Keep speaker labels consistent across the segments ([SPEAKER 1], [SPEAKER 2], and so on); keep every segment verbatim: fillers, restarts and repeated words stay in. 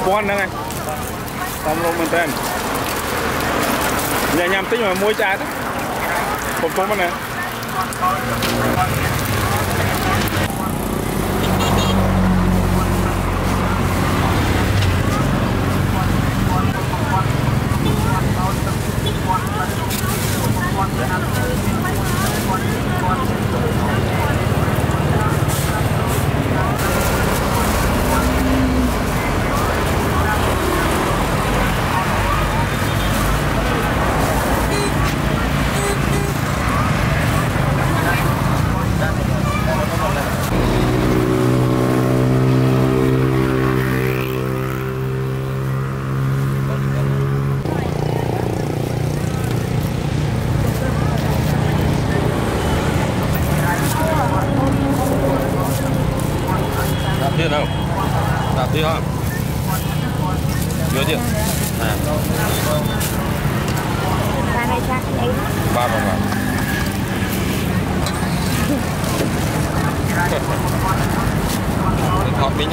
[SPEAKER 1] pon nữa ngay xong luôn mình tên nhà nhằm tính mà mua trái đó một pon này
[SPEAKER 2] Đi đâu? Đạp đi ha. Vô đi. À.
[SPEAKER 3] Ba này chắc đấy.
[SPEAKER 2] Ba ba ba. Học đi nhung.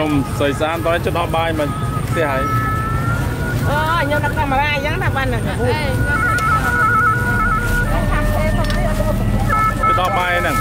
[SPEAKER 1] ส้มใส่สารตอนจะทอดใบมันเสียหาย
[SPEAKER 3] เออยังนักทำอะไรยังนักวันน่ะพูด
[SPEAKER 1] จะทอดใบนั่น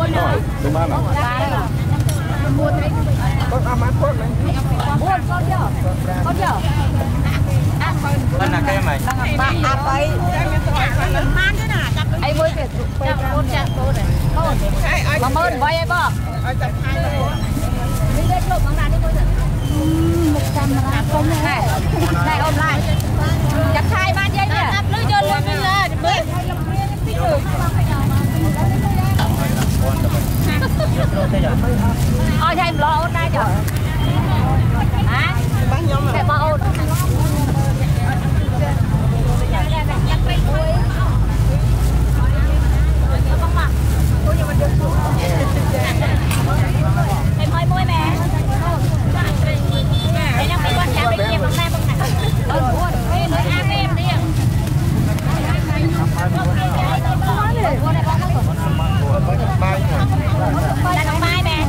[SPEAKER 1] đúng không nào
[SPEAKER 3] con ăn mát phốt này buồn con chưa con chưa
[SPEAKER 2] anh là cái mày
[SPEAKER 3] bạn à vậy man thế nào ai mới về chặt con chặt cô này mà mơn vậy em bơ đi lên lộn bằng đàn đi cô một trăm này này ôm lại chặt hai ban dây nhỉ lưới dơ luôn bây giờ bơi ôi thầy lo ôn đây trời hả thầy bao ôn em hơi môi mẹ em đang bị quan trả bên kia bằng nam bằng nặng ôi buồn em nói ăn em đi là đồng mai nè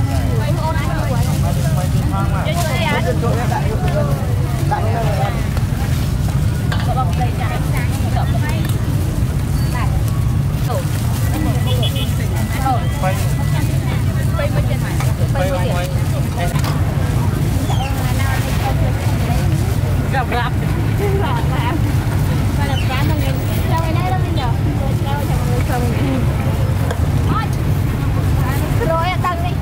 [SPEAKER 3] gặp gặp và làm cá mình đâu này đây đâu bây giờ đâu chẳng người không ôi rồi tăng đi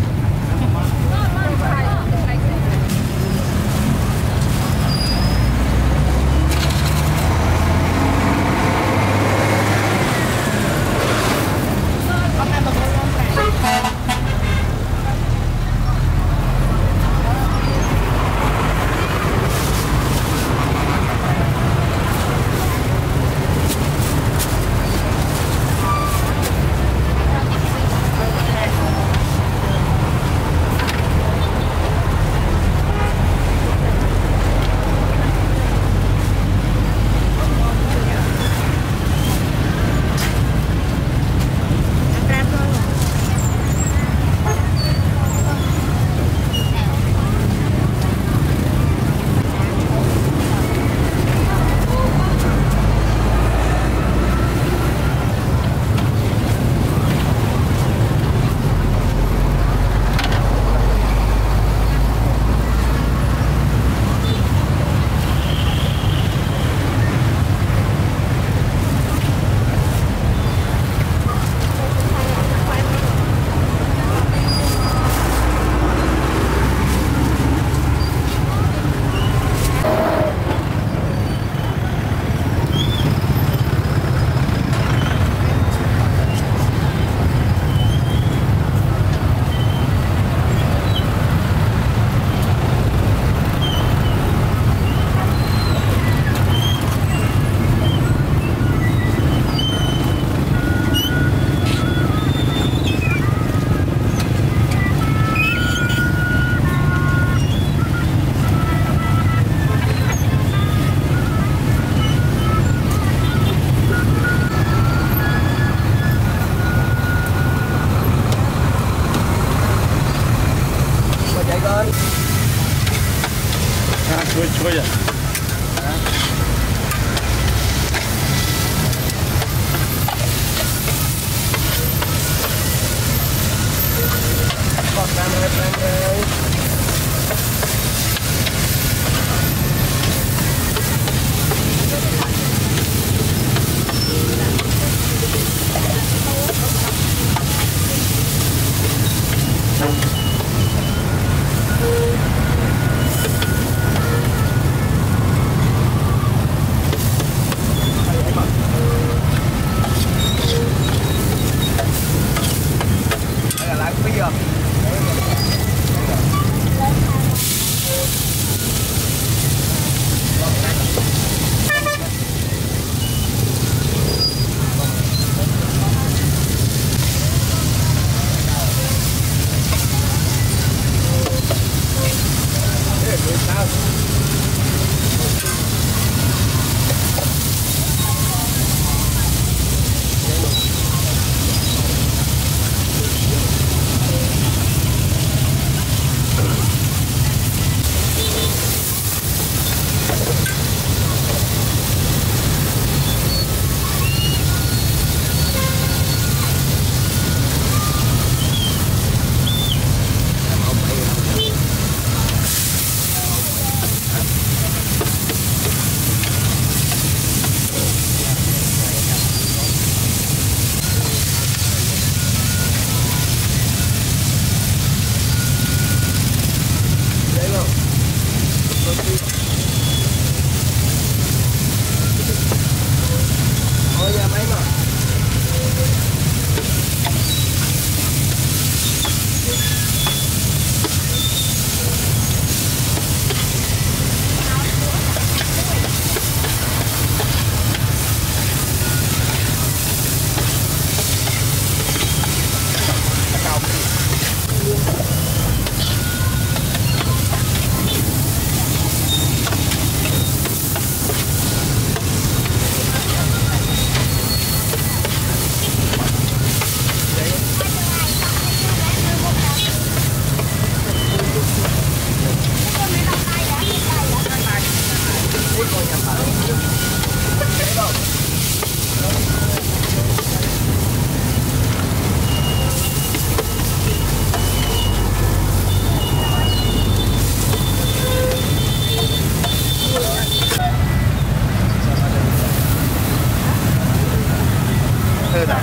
[SPEAKER 1] chui chui à
[SPEAKER 3] còn đang đang đang
[SPEAKER 2] ta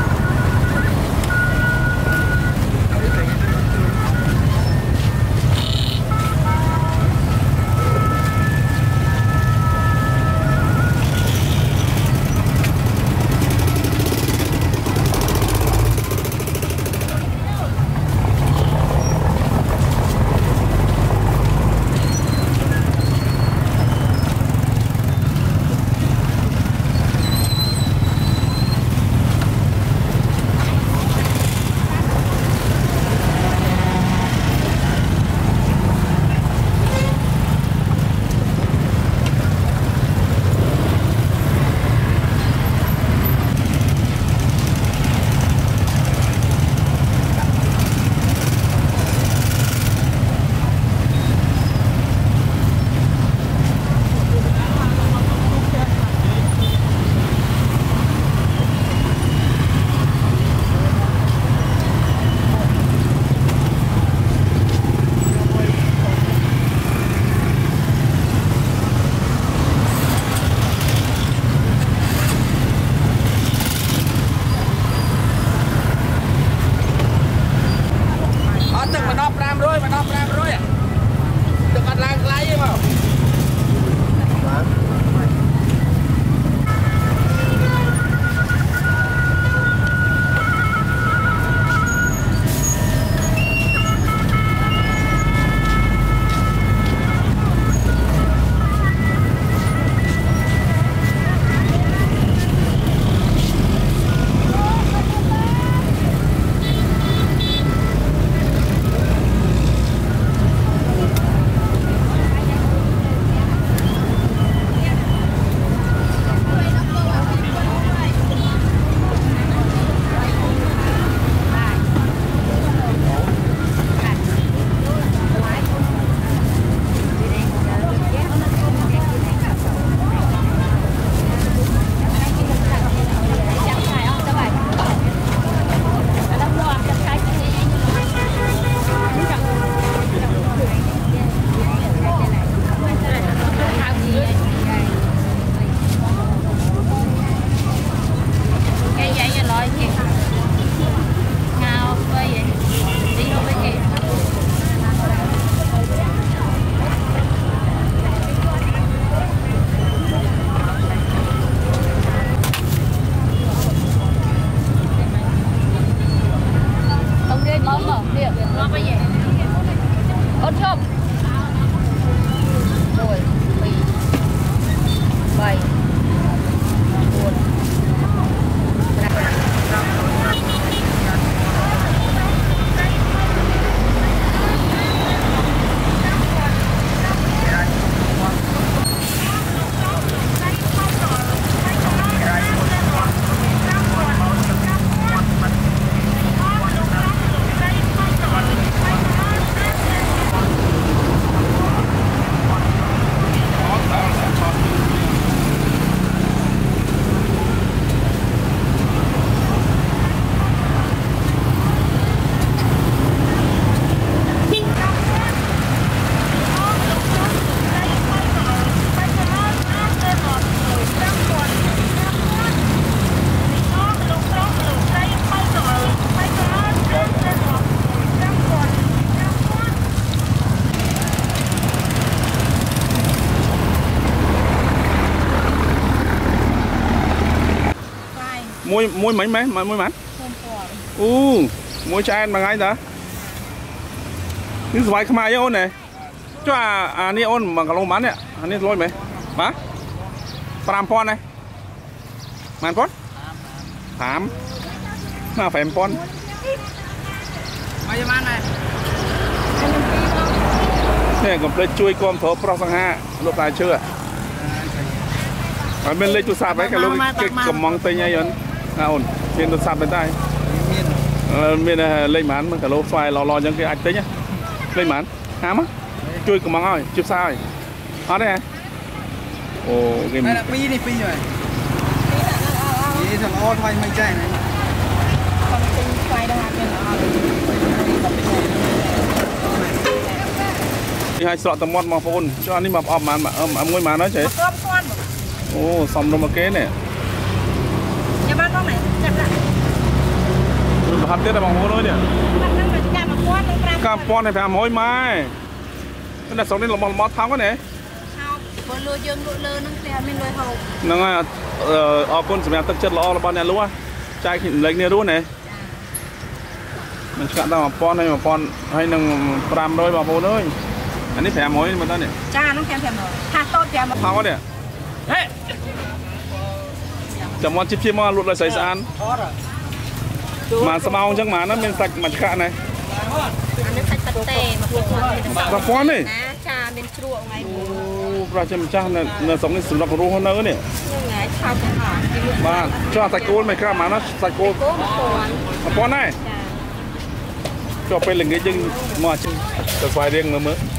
[SPEAKER 1] Môi môi mấy mấy mà môi mắn. U, môi cha anh bằng ai đó? This is why come ai ôn này. Cho à à ni ôn bằng cả lông bán nè. Anh ni lôi mấy? Má? Pram pon này. Man pon? Thám. Nào phải em pon.
[SPEAKER 4] Bao nhiêu man này?
[SPEAKER 1] Nè còn plei chui com thổ pro sang ha. Lúc này chưa? Ở bên lấy tu sạp ấy cái lúc cái cầm mong tây nhây ôn. À ôn, bên tu sạp bên tay. Bên lên mán mình cả lô xoài lò lò những cái ạch đấy nhá. Lên mán. Hám á. Chui cầm mong rồi, chụp sao rồi. Đó đây. Ồ, cái
[SPEAKER 4] này là pi đi pi rồi. Vậy thằng ôn quay mây chạy này. Không tin quay đâu hả
[SPEAKER 1] đi hai sọt tầm mọt mà phôn cho anh đi mập ọp mà mà ấm ngôi mà nói chứ. Ô, xong đâu mà kế này.
[SPEAKER 3] Nhà bác con này, chặt lại.
[SPEAKER 1] bắt tiết là bằng hố thôi nhỉ cam pon này phải làm hối mai cái là sống đến là món thắng cái này nâng à ở con sẽ tập chất lo là bao nhiêu luôn á trai thì lấy nhiều luôn này mình chọn tao mà pon hay mà pon hay nâng pram đôi vào hố thôi anh ấy phải làm hối mà ta này
[SPEAKER 3] cha nó kèm thèm rồi thà tốt kèm
[SPEAKER 1] thắng cái này chấm món chip chip mà lụt lại sấy sàn mà sao bao chắc mà nó bên sạch mặt cạn này và pon này
[SPEAKER 3] cha bên chua ngày
[SPEAKER 1] ra chấm cha là là sốngในสุนัขรู้เขาเนื้อเนี่ยมาช่วยใส่โกนไหมครับมานะใส่โกนมาปอนได้ก็เป็นหนึ่งcáiยังมาชิมจะสายเรียงมือมือ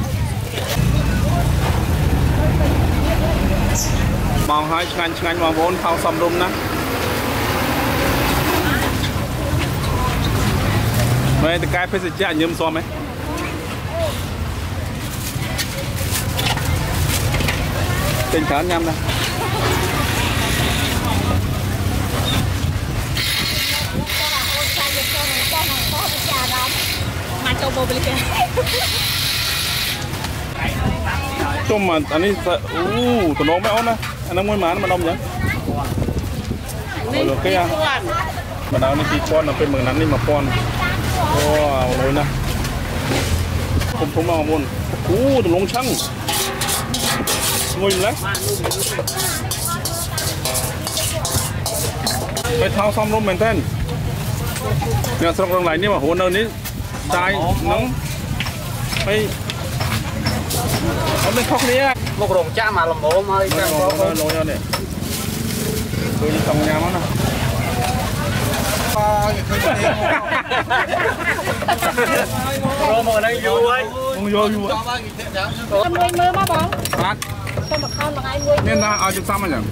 [SPEAKER 1] มองให้งานงานมองบนเท้าสำรุมนะไม่แต่กายเพชรเจ้ายืมซ้อมไหมเป็นฐานยำนะต้มมันอันนี้อู้ตัวน้องไม่เอานะอันนั้นมวยหมามันนมยังโอเคอ่ะมาดาวนี่ตีป้อนเราเป็นเหมือนนั้นนี่มาป้อนโอ้เอาเลยนะผมผมเอาหมดอู้ตัวลงช่างงุยแล้วไปเท้าซ้อมลมเหมือนเต้นเนี่ยสำหรับตรงไหนนี่มาหัวเนินนี้ตายน้องไปเอาเป็นคอกนี้ลูกหลงจ้ามาลำโบ้มาจ้าลงลงเนี่ยดูดีตรงยามมั้งนะโรโมนั่งอยู่ไว้มึงโยอยู่อ่ะทำมือมือมาบ้างรัดเนี่ยนะเอาจุดซ้ำมันอย่าง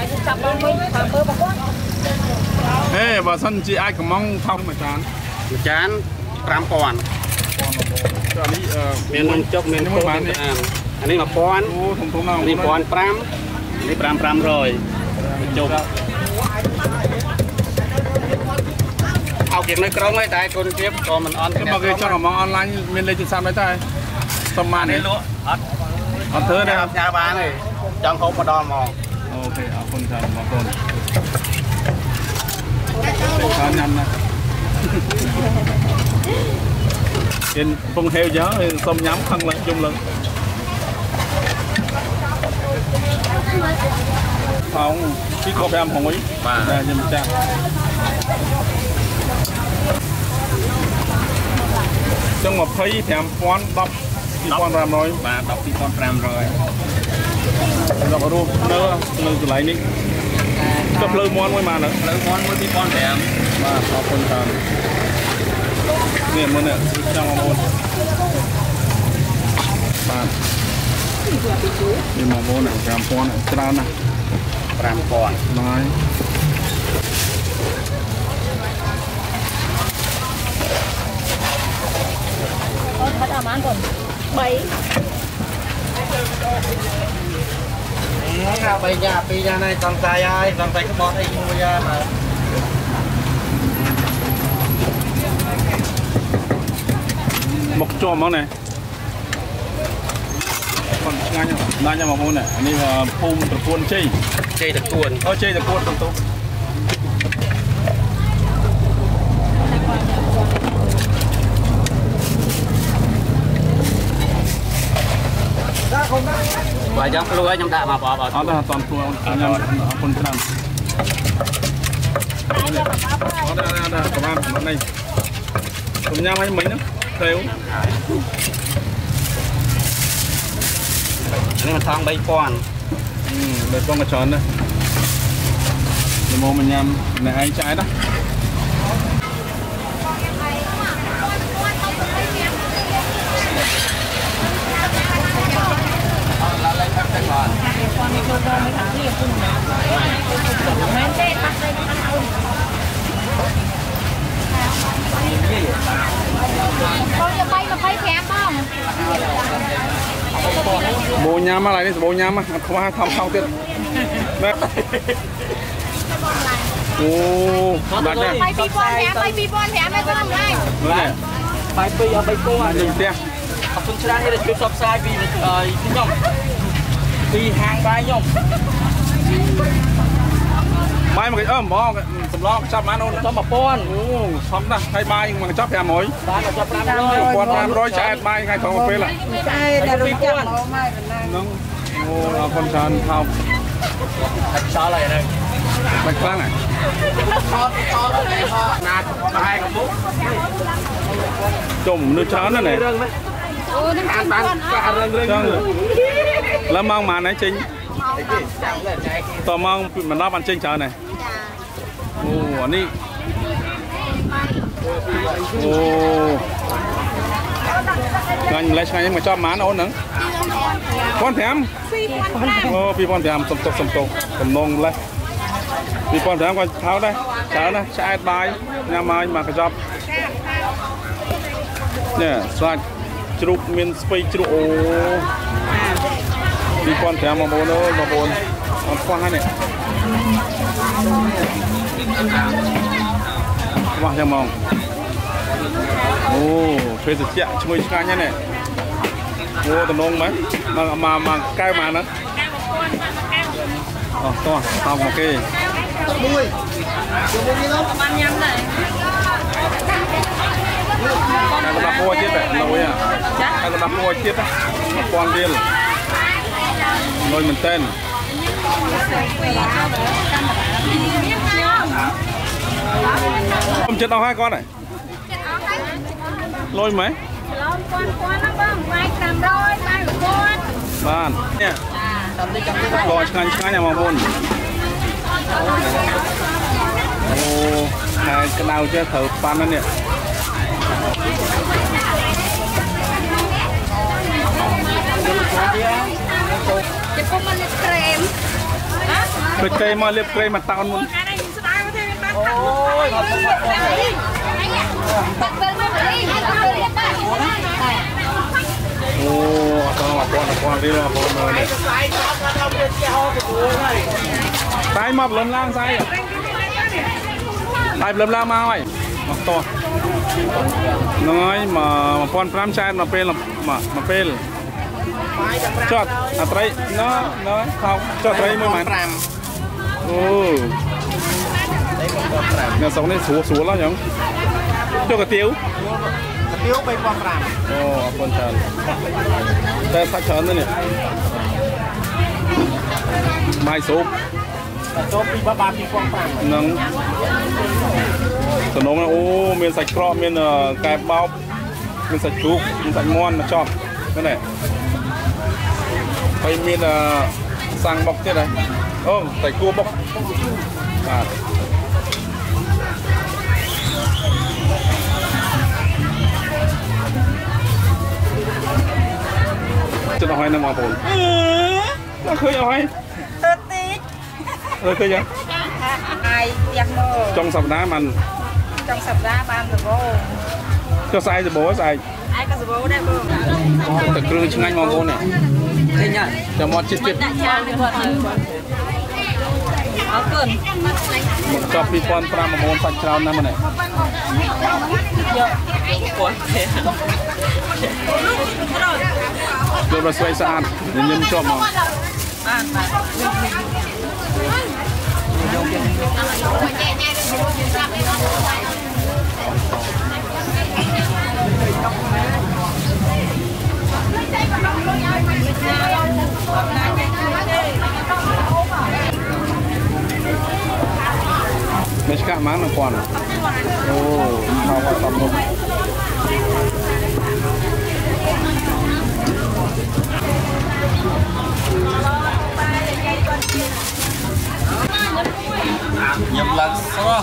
[SPEAKER 1] เฮ้ยว่าสันจีไอ้กับมองเท่าเหมือนกันจานปรามก่อนอันนี้เอ่อเมนูจกเมนูปานนี่อันนี้มาปอนอันนี้ปอนปรามอันนี้ปรามปรามรอยจกเอาเก็บในกรงไว้แต่คนเก็บตัวมันออนก็มาเก็บช่องมองออนไลน์เมนเลยจุดซ้ำได้ใช่สมานนี่รู้ออนเธอได้ครับยาบ้านเลยจังเขามาดอนมองโอเคเอาคนทำมาคนทานยำนะเห็นปงเฮลเยอะส้มยำข้างเลยจุ่มเลยเขาที่เขาไปทำหอยแต่ยังไม่จ้างจังหวัดพีแถมฟ้อนดับปีฟ้อนรำร้อยมาดับปีฟ้อนรำร้อยเราก็รู้เนื้อเนื้อไหลนี่ก็เพลิงม้วนไว้มาเนอะเพลิงม้วนไว้ปีฟ้อนแถมมาขอบคุณครับเนี่ยมันเนี่ยจังหวัดม้วนมานี่มาม้วนเนี่ยแถมฟ้อนเนี่ยกระดานนะแถมฟ้อนน้อยพัดอามันก่อนใบใบยาปียาในตอนใจไอ้ตอนใจก็บอกไอ้งูยาหมกโจมมั้งเนี่ยคนงานยังงานยังมาพูดเนี่ยอันนี้ว่าพุ่มตะกวนเจ๊เจ๊ตะกวนเขาเจ๊ตะกวนตรงตัวว่ายังปลุกยังด่ามาบอกบอกตอนตอนปลุกยังคนทำเอาได้ได้ได้ประมาณนั้นนี่ผมยังไม่เหมือนนะเร็วอันนี้มันทางใบป้อนอืมใบป้อนกระชอนนะเดี๋ยวโมมันยำในไอ้ใจนะ
[SPEAKER 3] เขาจะไปมาไปแคมบ้าง
[SPEAKER 1] โบยามอะไรนี่โบยามอ่ะเขาว่าทำเข้าเต็มแม่โอ้ดัดเนี่ย
[SPEAKER 3] ไปปีบอลแถมไปปีบอลแถมไม่ต้องเลย
[SPEAKER 1] เนี่ย
[SPEAKER 2] ไปปีเอาไปตัว
[SPEAKER 1] หนึ่งเตี้ย
[SPEAKER 2] ขอบคุณชนะที่ได้ช่วยซับไซด์ปีเอ่อพี่น้องปีห่างไปย่อม
[SPEAKER 1] ไม้มันก็เอิ่มมองสำล้อชอบมาโน่น
[SPEAKER 2] ต้องมาป้อน
[SPEAKER 1] โอ้ชอบนะใครไม้มันชอบแผ่หมอย
[SPEAKER 2] บ้านเราจะปรับเลย
[SPEAKER 1] ปอนมาร้อยชาติไม้ใครของมาเป็นล่ะ
[SPEAKER 4] ใช่แต่รู้จักเราไม่เป็นไร
[SPEAKER 1] น้องโอ้เราคนชานเท้า
[SPEAKER 2] ชาอะไรนะ
[SPEAKER 1] มันคลั่งไง
[SPEAKER 2] ชอชอเลยพอนาตายกับมุก
[SPEAKER 1] จมนึกช้อนนั่นไหน
[SPEAKER 2] เรื่องไหม
[SPEAKER 3] โอ้นั่นเป็นบอล
[SPEAKER 2] การเรื่องเรื่อง
[SPEAKER 1] จังแล้วมองมาไหนจริงต่อมองมันรับมันจริงเช้าไหนโอ้อันนี้โอ้งานอะไรใช่ยังมาชอบหมาโน่นหนังป้อนแถมโอ้พี่ป้อนแถมสมตกสมตกสมนงเลยพี่ป้อนแถมก็เท้าได้เช้านะใช้ใบยามามากระจอบเนี่ยสลัดจรุกมินสไปจรุโอพี่ป้อนแถมมาโบนเลยมาโบนมาคว้าเนี่ยว่าจะมองโอ้เฟสเจียช่วยช่วยเนี่ยโอ้ตะนงไหมมามามาใกล้มานะอ๋อตัวทำโอเคด้วยมันยังไงการตะบัวเจ็ดแบบเราเนี่ยการตะบัวเจ็ดนะมาปอนเดียวลอยมันเต้นผมจะเอาให้ก้อนไหนลอยไหมบ้านเนี่ยรอช่างช่างเนี่ยมาบนโอ้ใครกระดาวเจ้าเถอะปันนั่นเนี่ย
[SPEAKER 3] จะพวกมันเกรม
[SPEAKER 1] ไปเกยมาเรียบเกยมาตาวน์มุน
[SPEAKER 2] โอ้ยขอบคุณครับ
[SPEAKER 1] โอ้ต้องมาปอนปอนดีเลยมาปอนเลยเนี่ยสายมอบล้มล่างสายสายล้มล่างมาไว้มาต่อน้อยมามาปอนพรามชายมาเป็นมามาเป็นจอดอะไรเนาะเนาะเขาจอดอะไรมือมันโอ้เนี่ยสองนี่สูสูแล้วยังเจ้ากระเตียวกระเตียวไปความรามโอ้คนชานแต่สักชานนั่นเนี่ยไม่สูบโจมปีบ้าบาปีความรามนั่งสนมนะโอ้เมียนใส่กรอบเมียนแกบเบาเมียนใส่จุกเมียนใส่ม้วนชอบนั่นแหละไปมีนสั่งบอกที่ไหนโอ้ใส่กลัวบอกจะเอาให้น้ำมาผมเราเคยเอาให้เติร์ดเราเคยยังไอเตียงโมจงสัปดาห์มันจงสัปดาห์บานสโบจะใส่จะโบใส่ไอ้ก็สโบได้บ้างแต่กลืนช่างงอโบเนี่ยจะมอดจิตจิตเอาเกินจอบปีปอนปรามโมนสักคราวนั่นมันไหนเยอะปวดเสียดูเราสวยสะอาดยังยังชอบมองไม่ใช่กะมังนะก่อนโอ้ข้าวตับนมยำลักซอ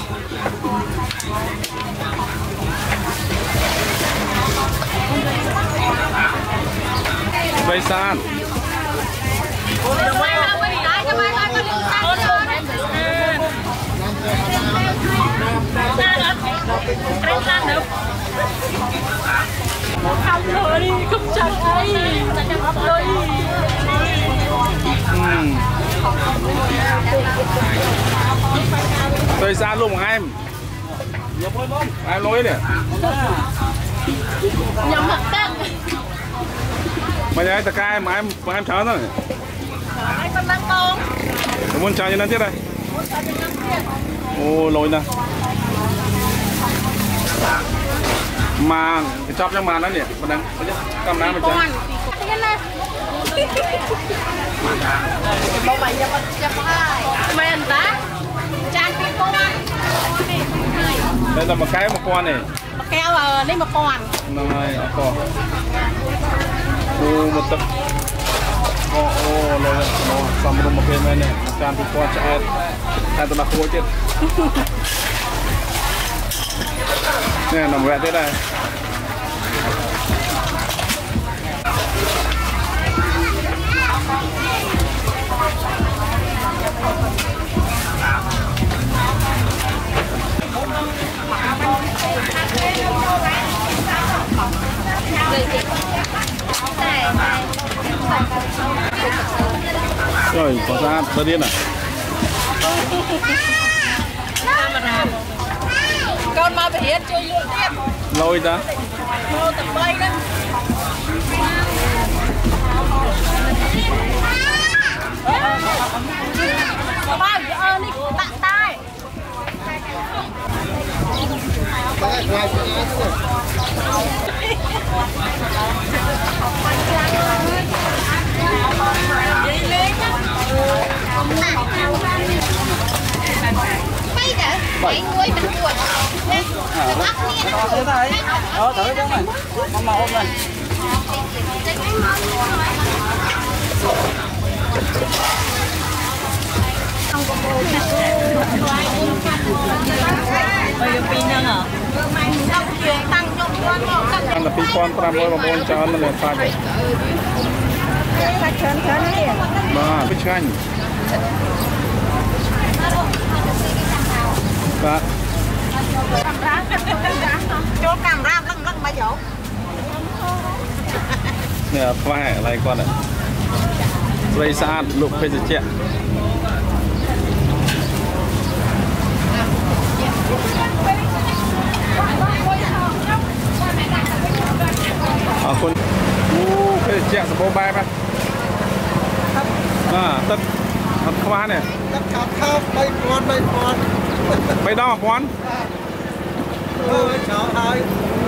[SPEAKER 1] ใบซาน
[SPEAKER 3] ทำเลยกุ๊บจังไอ้ทำเลย
[SPEAKER 1] อืม tôi ra luôn một em ai lối nè
[SPEAKER 3] nhầm mặt tắc
[SPEAKER 1] mà nhà ta cai mà em mà em chở thôi
[SPEAKER 3] ai con đang con
[SPEAKER 1] muốn chở như thế này ô lối nè mà cái chóp trong màn đó nè mình đang cầm đá mình chơi
[SPEAKER 3] bông mày cho con cho con ai men tá trang pin con
[SPEAKER 1] đây là một cái một con này
[SPEAKER 3] keo ở đây một con
[SPEAKER 1] này con ô một tập ô ô lối nó xong rồi một bên này nè trang pin con chạy hai tụi nó khô chết nè nằm vẹt thế này rồi có ra tơ điên à
[SPEAKER 3] con mà phải hết chơi lượn tiếp
[SPEAKER 1] lôi ta
[SPEAKER 3] lô tập bay đó ba ơi đi tặng tay bay đã bay nuôi mình cuộn lên ấp nhiên
[SPEAKER 2] thử thấy ờ thử chứ mày mama ôm lên bây giờ pin nữa hả
[SPEAKER 1] ăn là pin con pram rồi mà bón cho ăn là phải vậy mà biết chanh đó
[SPEAKER 3] chỗ cam ram lăng lăng mà dỗ
[SPEAKER 1] nè phải lại con này đây xa lục phê dịch chuyện à con u phê dịch chuyện sập bô bay mà à tất thật không ăn này
[SPEAKER 5] tất cả khắp bay con bay con
[SPEAKER 1] bay đo con
[SPEAKER 5] ơi chào hai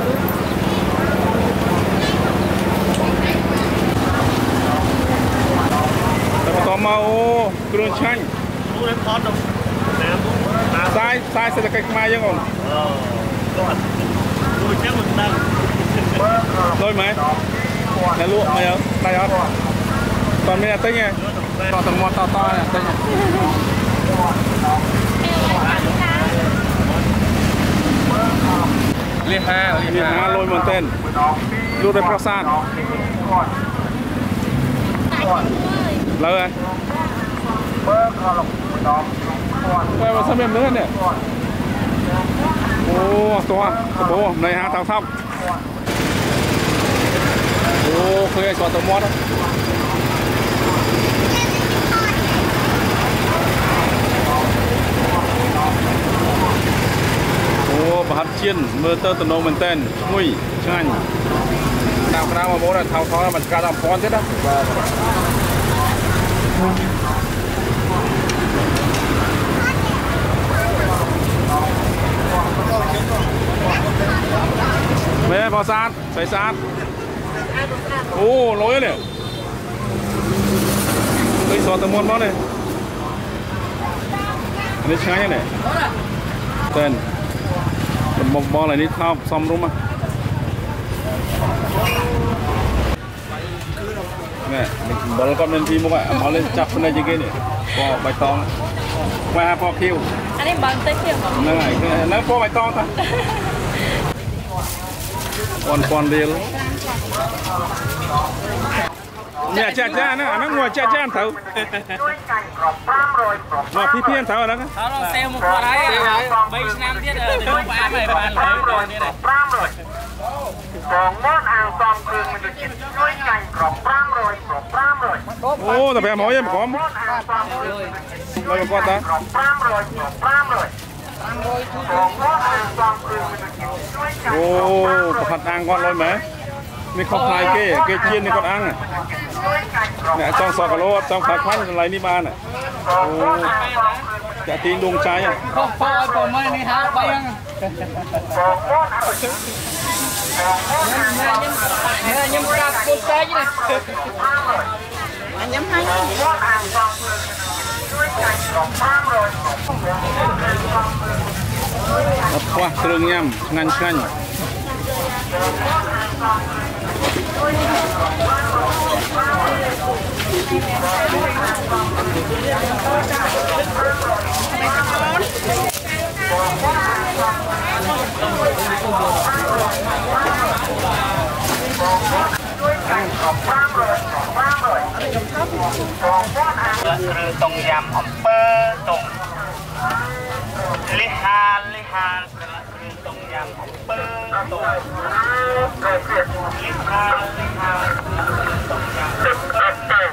[SPEAKER 1] แต่ต่อมาโอ้กรุนช่างซ้ายซ้ายเศรษฐกิจมายังก่อนลอยไหมแล้วลวกมายังได้ยังตอนนี้เต้ยไงต่อตรงมอต่อต่อเนี่ยเต้ยเรียกห้าเรียกห้าลอยมันเต้นลูกได้ประสานเลยไปมาสมัยเนื้อเนี่ยโอ้ตัวโอ้ในหาทางทับโอ้เคยสอนตัวมอดโอ้บาดเจียนเมื่อเตอร์ตโนมันเต้นงุ้ยช่างดาวน้ำมาโม่เนี่ยเท้าท้อมันการดำฟอนใช่ไหมเม่พอซาดใส่ซาดโอ้ลอยเลยไปสอนตะมวนมั้งเลยอันนี้ใช้ยังไงเต้นบอลบอลอะไรนี่ชอบซ้อมรู้มั้ยเนี่ยบอลก็เป็นทีมมั้งอ่ะบอลเล่นจับคนไหนจะกินเนี่ยก็ใบตองว่าพอคิว
[SPEAKER 3] อันนี้บอลเต้คิว
[SPEAKER 1] นั่นไงนั่นพอใบตองท่านปอนปอนเดียวเนี่ยจ้าจ้านะนั่งหัวจ้าจ้าเถอะมาพี่เพี้ยนเถอะนะ
[SPEAKER 2] เขาลองเซลล์มุกอะไรใบชน้ำที่เดินไปไปไปไปเลยนี่แหละ
[SPEAKER 5] กองมอดอ่างซอมคืนมันจะกินด้วยกันกรอบปรามโรยกรอบปรามโรย
[SPEAKER 1] โอ้แต่แบบหมอยังขอมเราเป็นก้อนตาโอ้ประคัดอ่างก้อนเลยไหมนี่เขาพลายเก้เก้เจียนนี่ก้อนอ่างอ่ะเนี่ยจ้องสอกกระโดดจ้องขาควันอะไรนี่บ้านอ่ะโอ้จะตีนดวงใจอ่ะ
[SPEAKER 2] พ่อพ่อผมไม่นี่ฮะไปยังเนี่ยยังกลับกุญแจอยู่เลย
[SPEAKER 3] nhắm hai
[SPEAKER 1] wah serung nyam ngan ngan
[SPEAKER 6] คือตรงยำหอมเปอร์ตรงลิฮาลิฮาคือตรงยำหอมเปอร์ตรงลิฮาลิฮาตรงยำหอมเปอร์ตรง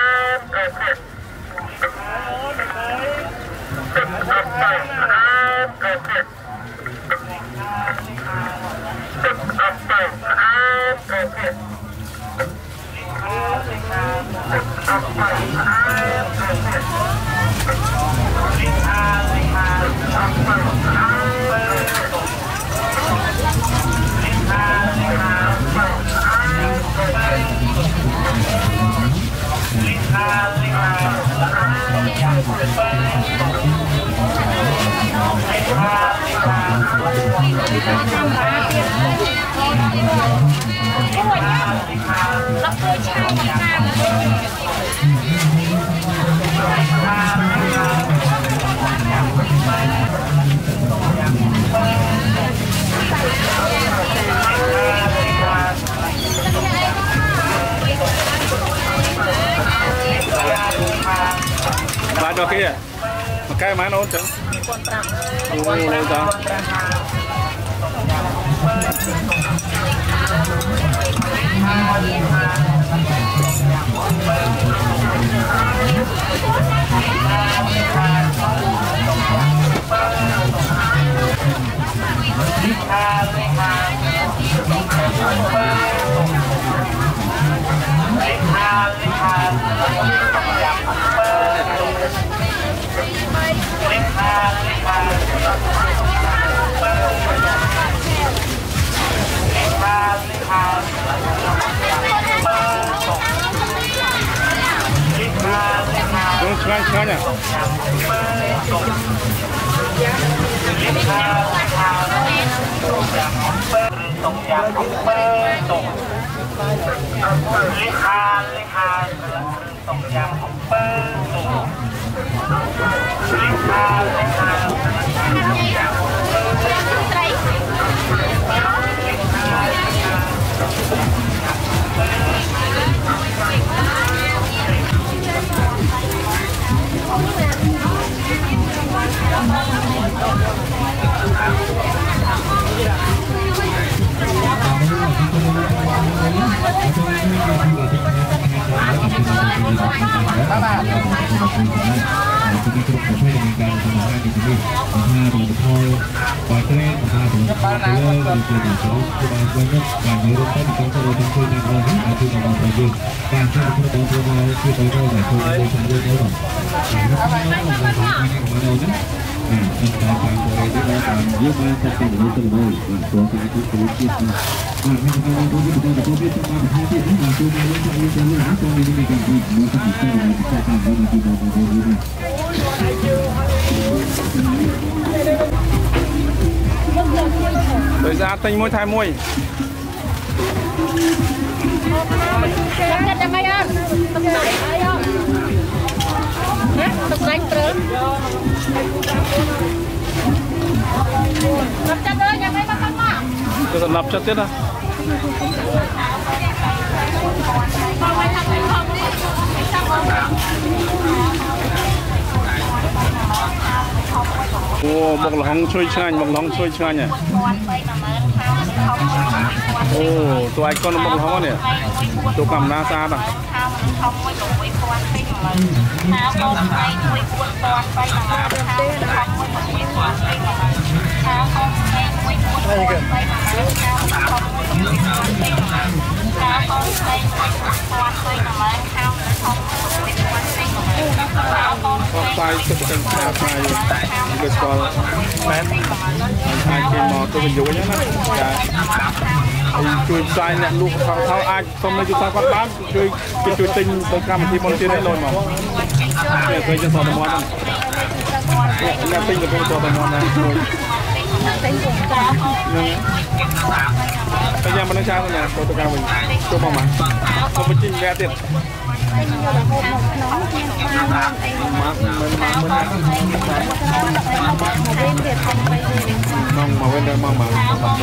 [SPEAKER 1] มาดอกกี้มาใกล้มาโน้นจังโอ้โหเลยจ้ะSekarang sekarangnya. Thời gian tinh môi thay môi.
[SPEAKER 3] Làm cho mấy ơi, tập đánh thấy không? Hả? Tập đánh trớn. Lập chất ơi, nhà mấy bác con mà.
[SPEAKER 1] Tôi lập chất tiết à?
[SPEAKER 3] Còn mấy thằng này không đi. Sao không?
[SPEAKER 1] Ồ, một lòng chui chanh, một lòng chui chanh nhỉ? Ồ, tôi ai con một lòng nè, tôi cầm ra xa rồi.
[SPEAKER 6] không mới đủ quỷ quan tinh mà tháo con tay quỷ quân con tay là tháo không mới đủ quỷ quan tinh mà tháo con tay quỷ quân con tay là tháo không mới đủ quỷ quan tinh mà tháo con tay quỷ quân con tay là tháo không mới đủ quỷ quan tinh mà tháo con
[SPEAKER 1] tay chụp chân tháo tay cái con mét hai cái mò tôi mình dùng nhé nó chui sai nè luôn tháo tháo ai xong rồi chúng ta bắt bán chui cái chui tinh tôi cầm thì một tiền đấy rồi mà để tôi cho sò tôm món này là tinh của tôi sò tôm món này bây giờ mình đang sao nhà tôi tôi cầm mình tôi mong mà tôi mới chinh ra tiền mong mà bên đây mong mà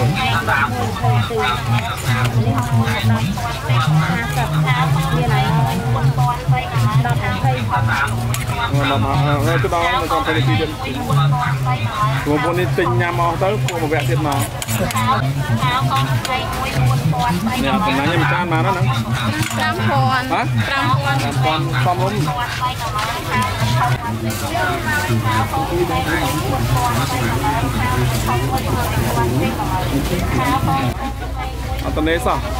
[SPEAKER 1] nó mà cái đó nó còn phải đi tiền của bọn này tình nhà mò tới của một vẹt tiền mà nè còn nãy mình chan mà nó nè
[SPEAKER 4] trăm con
[SPEAKER 1] hả trăm con xong luôn ở tận đấy sao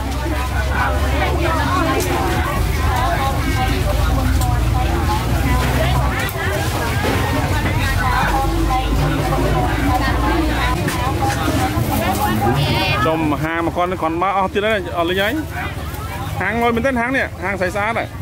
[SPEAKER 1] chồng hàng mà con còn má ở trên đấy ở lấy giấy hàng ngồi bên tên hàng nè hàng xài xa này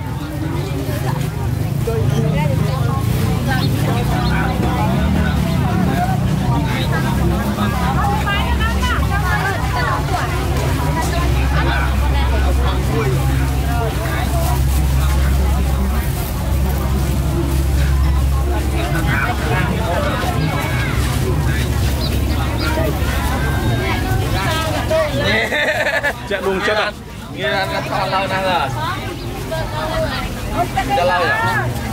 [SPEAKER 1] chạy luôn chết à
[SPEAKER 2] nghe là nó còn lâu năng rồi đã lâu rồi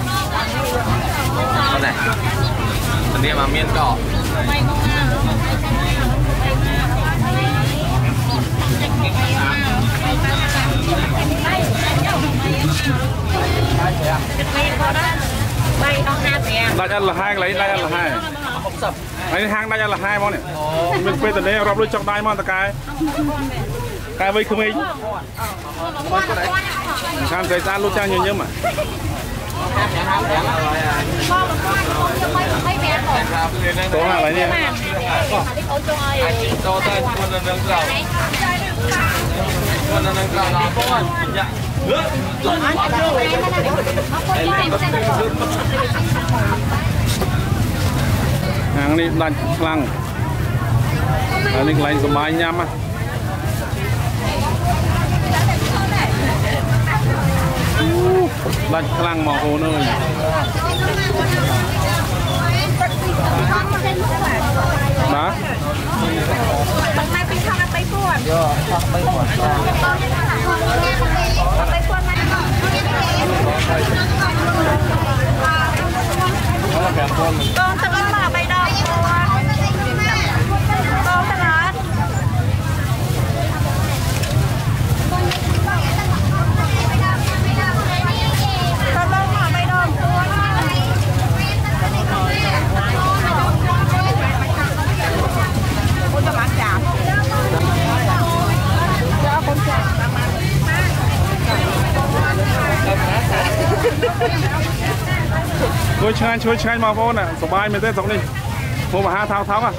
[SPEAKER 2] con này anh em mà miên cỏ
[SPEAKER 1] đại ăn là hai lấy đại ăn là hai lấy hàng đại ăn là hai món này mình quên từ đây rập đôi chọc đại món ta cái cái với không ấy khăn thời gian lúc trang nhiều nhất mà tối nào lấy nha
[SPEAKER 2] to tay quân là nâng cầu quân là nâng cầu nó có anh dạ
[SPEAKER 1] hàng này đặt lăng ở đây lấy số bài nhám á đặt lăng mỏ hồ nơi đó
[SPEAKER 3] con tao con mà bay đâu con tao nói con đâu mà bay đâu con cho bán chả cho con chả
[SPEAKER 1] ช่วยชายช่วยชายมาโฟนอ่ะสบายไม่ได้สองนี่โฟมาหาเท้าเท้าอ่ะ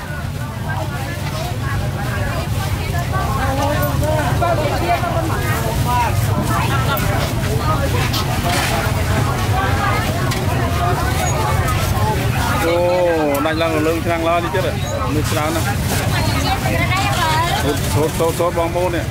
[SPEAKER 1] โอ้ได้ลังเรื่องทางล้อนี่เจ๊เลยนึกแล้วนะโซดโซดโซดบองโบเนี่ย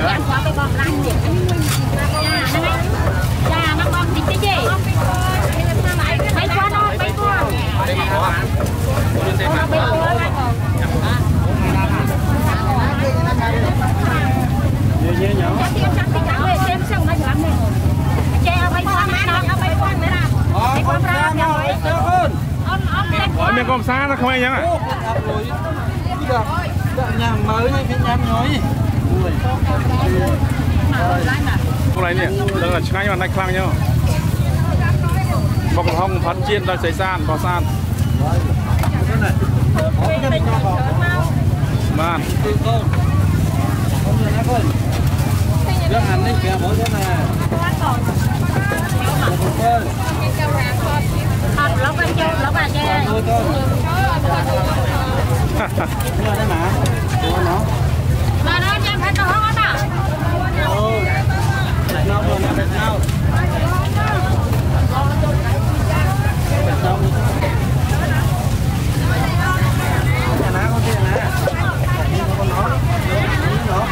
[SPEAKER 3] quáไปบอกร้านเด็กจ้าน้ำบอมติดเจ๊ไปกว่าน้อยไปกว่าไปกว่าไปกว่าเยอะเยอะเยอะเตรียมจับติดจับเลยเตรียมส่งมาอยู่หลังนี่เจ๊เอาไปกว่าไหมน้องเอาไปกว่าไหมล่ะไปกว่าปลาเนี่ยเจ้าคนเอาเอาเล็กกว่า
[SPEAKER 1] เมียกอมซ่านะทำไมยังอ่ะ
[SPEAKER 2] nhà mới hay cái nhà nhói
[SPEAKER 1] hôm nay nè đó là ngay mà nách khang nhá bọc hông phát chiên ra sấy san có san man
[SPEAKER 2] cái hành đấy kìa mỗi cái này
[SPEAKER 3] lóc anh chơi lóc anh chơi mà nó chơi phải có hết à
[SPEAKER 2] nó vừa là sao ná con kia ná con nó nó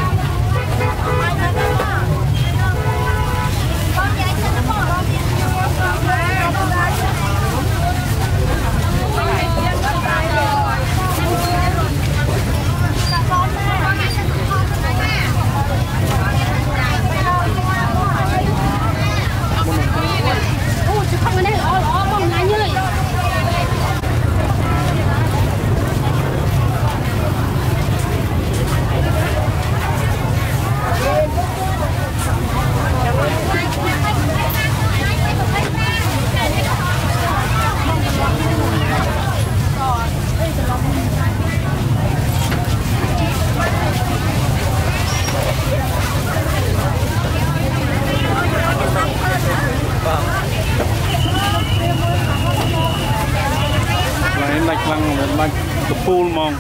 [SPEAKER 1] pool mong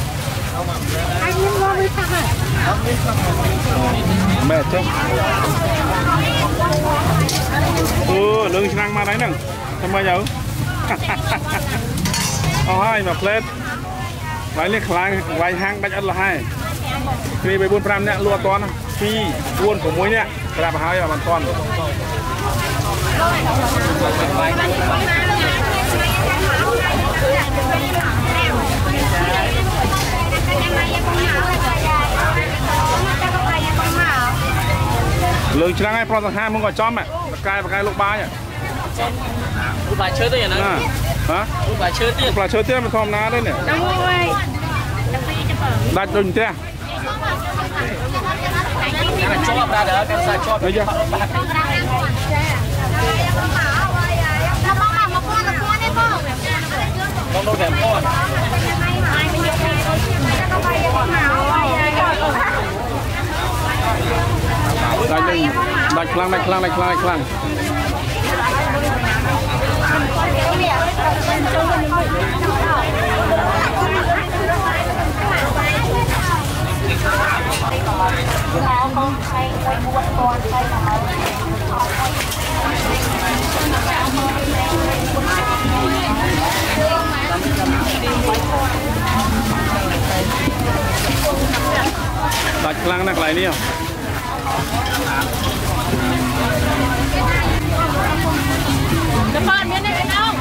[SPEAKER 1] mẹ chứ ừ lưng năng mà đấy nèทำไม giờเอาให้มาเพลทไว้เรียกคลายไว้ห้างดัชอันละให้มีไปบุญพรำเนี่ยรัวตอนพี่บุญผมมวยเนี่ยกระดาษหายมันตอนlương chăng ai pro hai muốn gọi chóm mẹ cài cài lục ba nhỉ
[SPEAKER 2] lục ba chơi tiền nữa
[SPEAKER 1] hả
[SPEAKER 2] lục ba chơi tiền
[SPEAKER 1] lục ba chơi tiền mà thòm ná đấy nè đặt đừng thế
[SPEAKER 2] cho ra đỡ cái sai cho
[SPEAKER 1] bây giờ
[SPEAKER 2] con đâu đẹp con
[SPEAKER 1] đặt đừng đặt khlang đặt khlang đặt khlang đặt khlang đặt khlang đặt lại đi không
[SPEAKER 3] các bạn biết đây không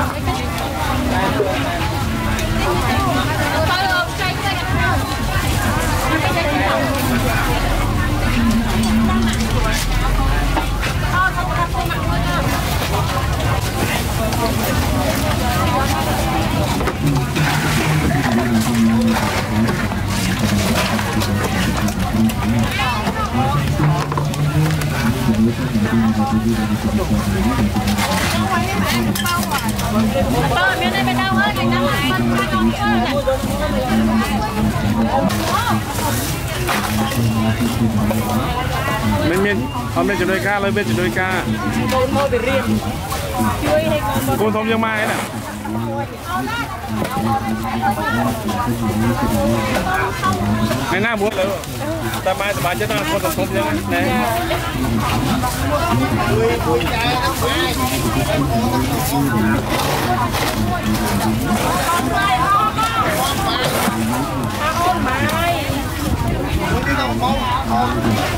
[SPEAKER 3] Con bên đây bên đâu hết mình đang lại
[SPEAKER 1] bên bên hôm nay chỉ đôi ca lên bên chỉ đôi ca
[SPEAKER 4] con môi bị riêng chơi hay con
[SPEAKER 1] con thông dương mai nè ngày nào muốn rồi ta mai ta bán cho ta con thông dương này
[SPEAKER 5] Hãy subscribe cho kênh Ghiền Mì Gõ để không bỏ lỡ những video hấp dẫn.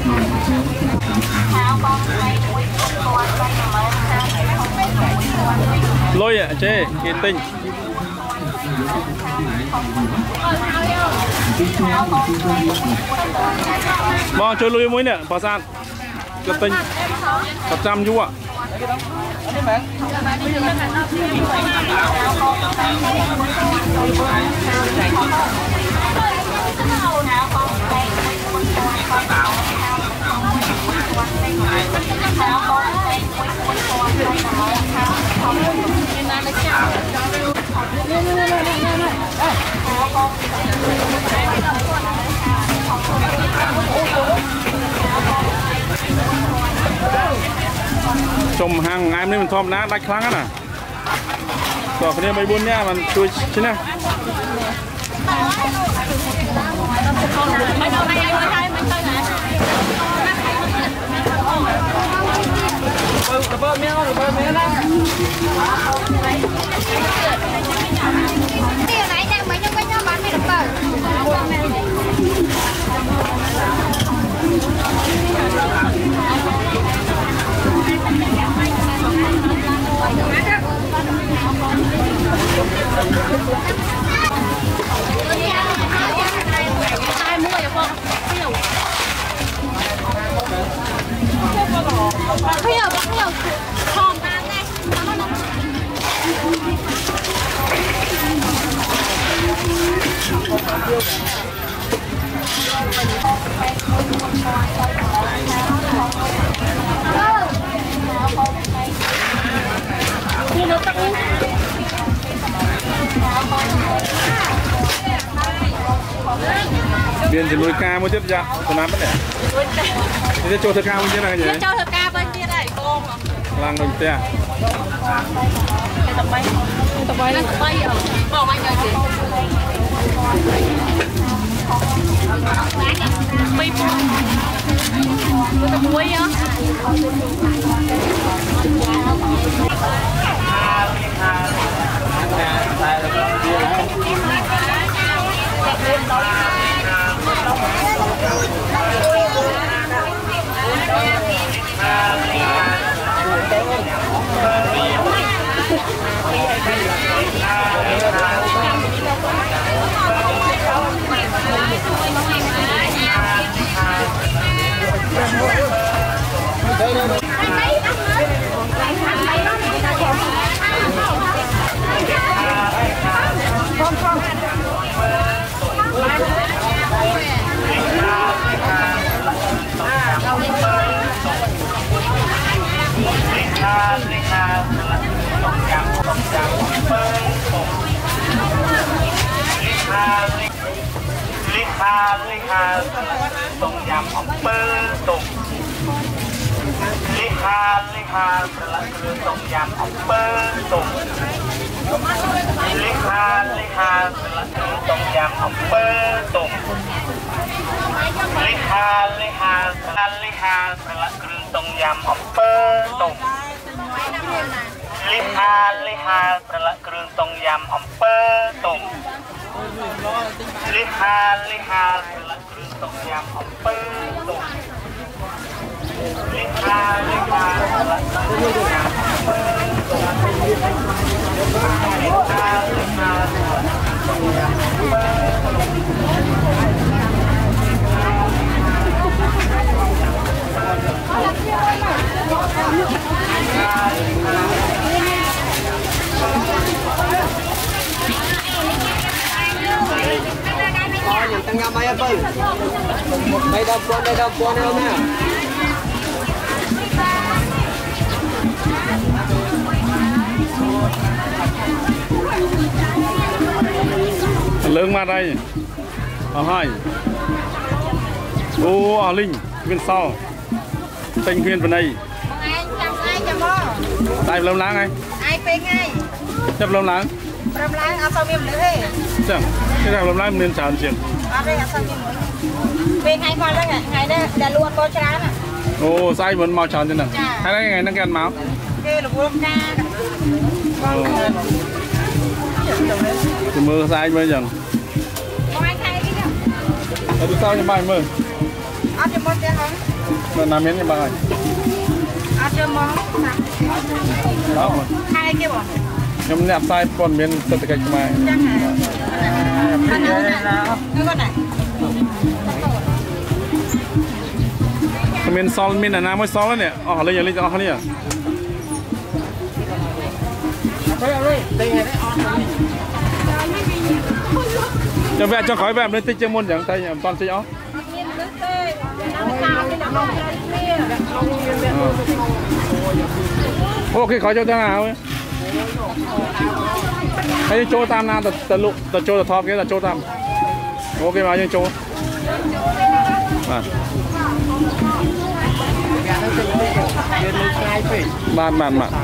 [SPEAKER 1] lôi ạ chế kiên tinh bò chơi lôi muối nè bò san kiên tinh một trăm chú ạ chôm hàng ngày mình thom ná đạch kháng á nèต่อไปนี้ใบบุญเนี่ยมันช่วยใช่ไหมเปิดเมียเปิดเมียนะที่ไหนยังไม่ยังไม่ยังบ้านไม่เปิดเที่ยวเที่ยวทองน้ำไงนี่เราต้องเรียนจะลุยกาเมื่อเทียบจะสนามปะเนี่ยนี่จะโจทย์กาเมื่อเทียบอะไรอย่างเงี้ยโจทย์กาเมื่อเทียบได้โกงลังดนตรีต่อไปต่อไปนั่นต่อไปเหรอบอกมาอย่างเงี้ยไม่พูดมันจะมุ้ยเหรอลิฮาต้มยำของเปิ้ลตุ่มลิฮาลิฮาสลัดคือต้มยำของเปิ้ลตุ่มลิฮาลิฮาสลัดคือต้มยำของเปิ้ลตุ่มลิฮาลิฮาสลัดลิฮาสลัดคือต้มยำของเปิ้ลตุ่มลิฮาลิฮาสลัดคือต้มยำของเปิ้ลตุ่มลิฮาลิฮาสลัดคือต้มยำของเปิ้ลตุ่มลิฮาลิฮาสลัดคือต้มยำของเปิ้ลตุ่มลิฮาลิฮาสลัดคือต้มยำของเปิ้ลอย่างตั้งงานไม่เอาไปไม่ดับก้อนไม่ดับก้อนแล้วนะเลิกมาได้เอาให้โอ้อาลิงเป็นเศร้าเต็งเพียนไปไหนตายเริ่มล้างไงไอเป็นไงจับเริ่มล้างเริ่มล้างเอาซาเมียมเลยจังที่แรกเริ่มล้างเนินชานเชียงอะไรเอาซาเมียมเป็นไงก่อนแล้วไงไงได้แต่รัวโตช้าน่ะโอ้ไส้เหมือนมาชานจังนั่นให้ได้ไงนักการเมาเกลือรวมกันมือไส้เมื่อยังเอาดูเศร้าจะไปมือเอาจะหมดจะห้อง Nó nằm miếng như bao nhiêu?
[SPEAKER 4] À chưa món.
[SPEAKER 1] Đó.
[SPEAKER 4] Hai kia bỏ.
[SPEAKER 1] Nhưng nẹp sai còn miếng tất cả cái mai.
[SPEAKER 4] Chắc hả? Con nào? Con này.
[SPEAKER 1] Miếng sol miếng là nam mới sol đấy nè. Ờ lấy giờ lấy cho họ đi à. Cho vẽ cho khỏi vẽ lên tích chân môn chẳng tay nhầm toàn xây ó. Ok khỏi cho thế nào ấy. Hay chỗ tam na tật tật lụ tật chỗ tật thọp cái là chỗ tam. Ok mà nhưng chỗ. Bạn bạn bạn.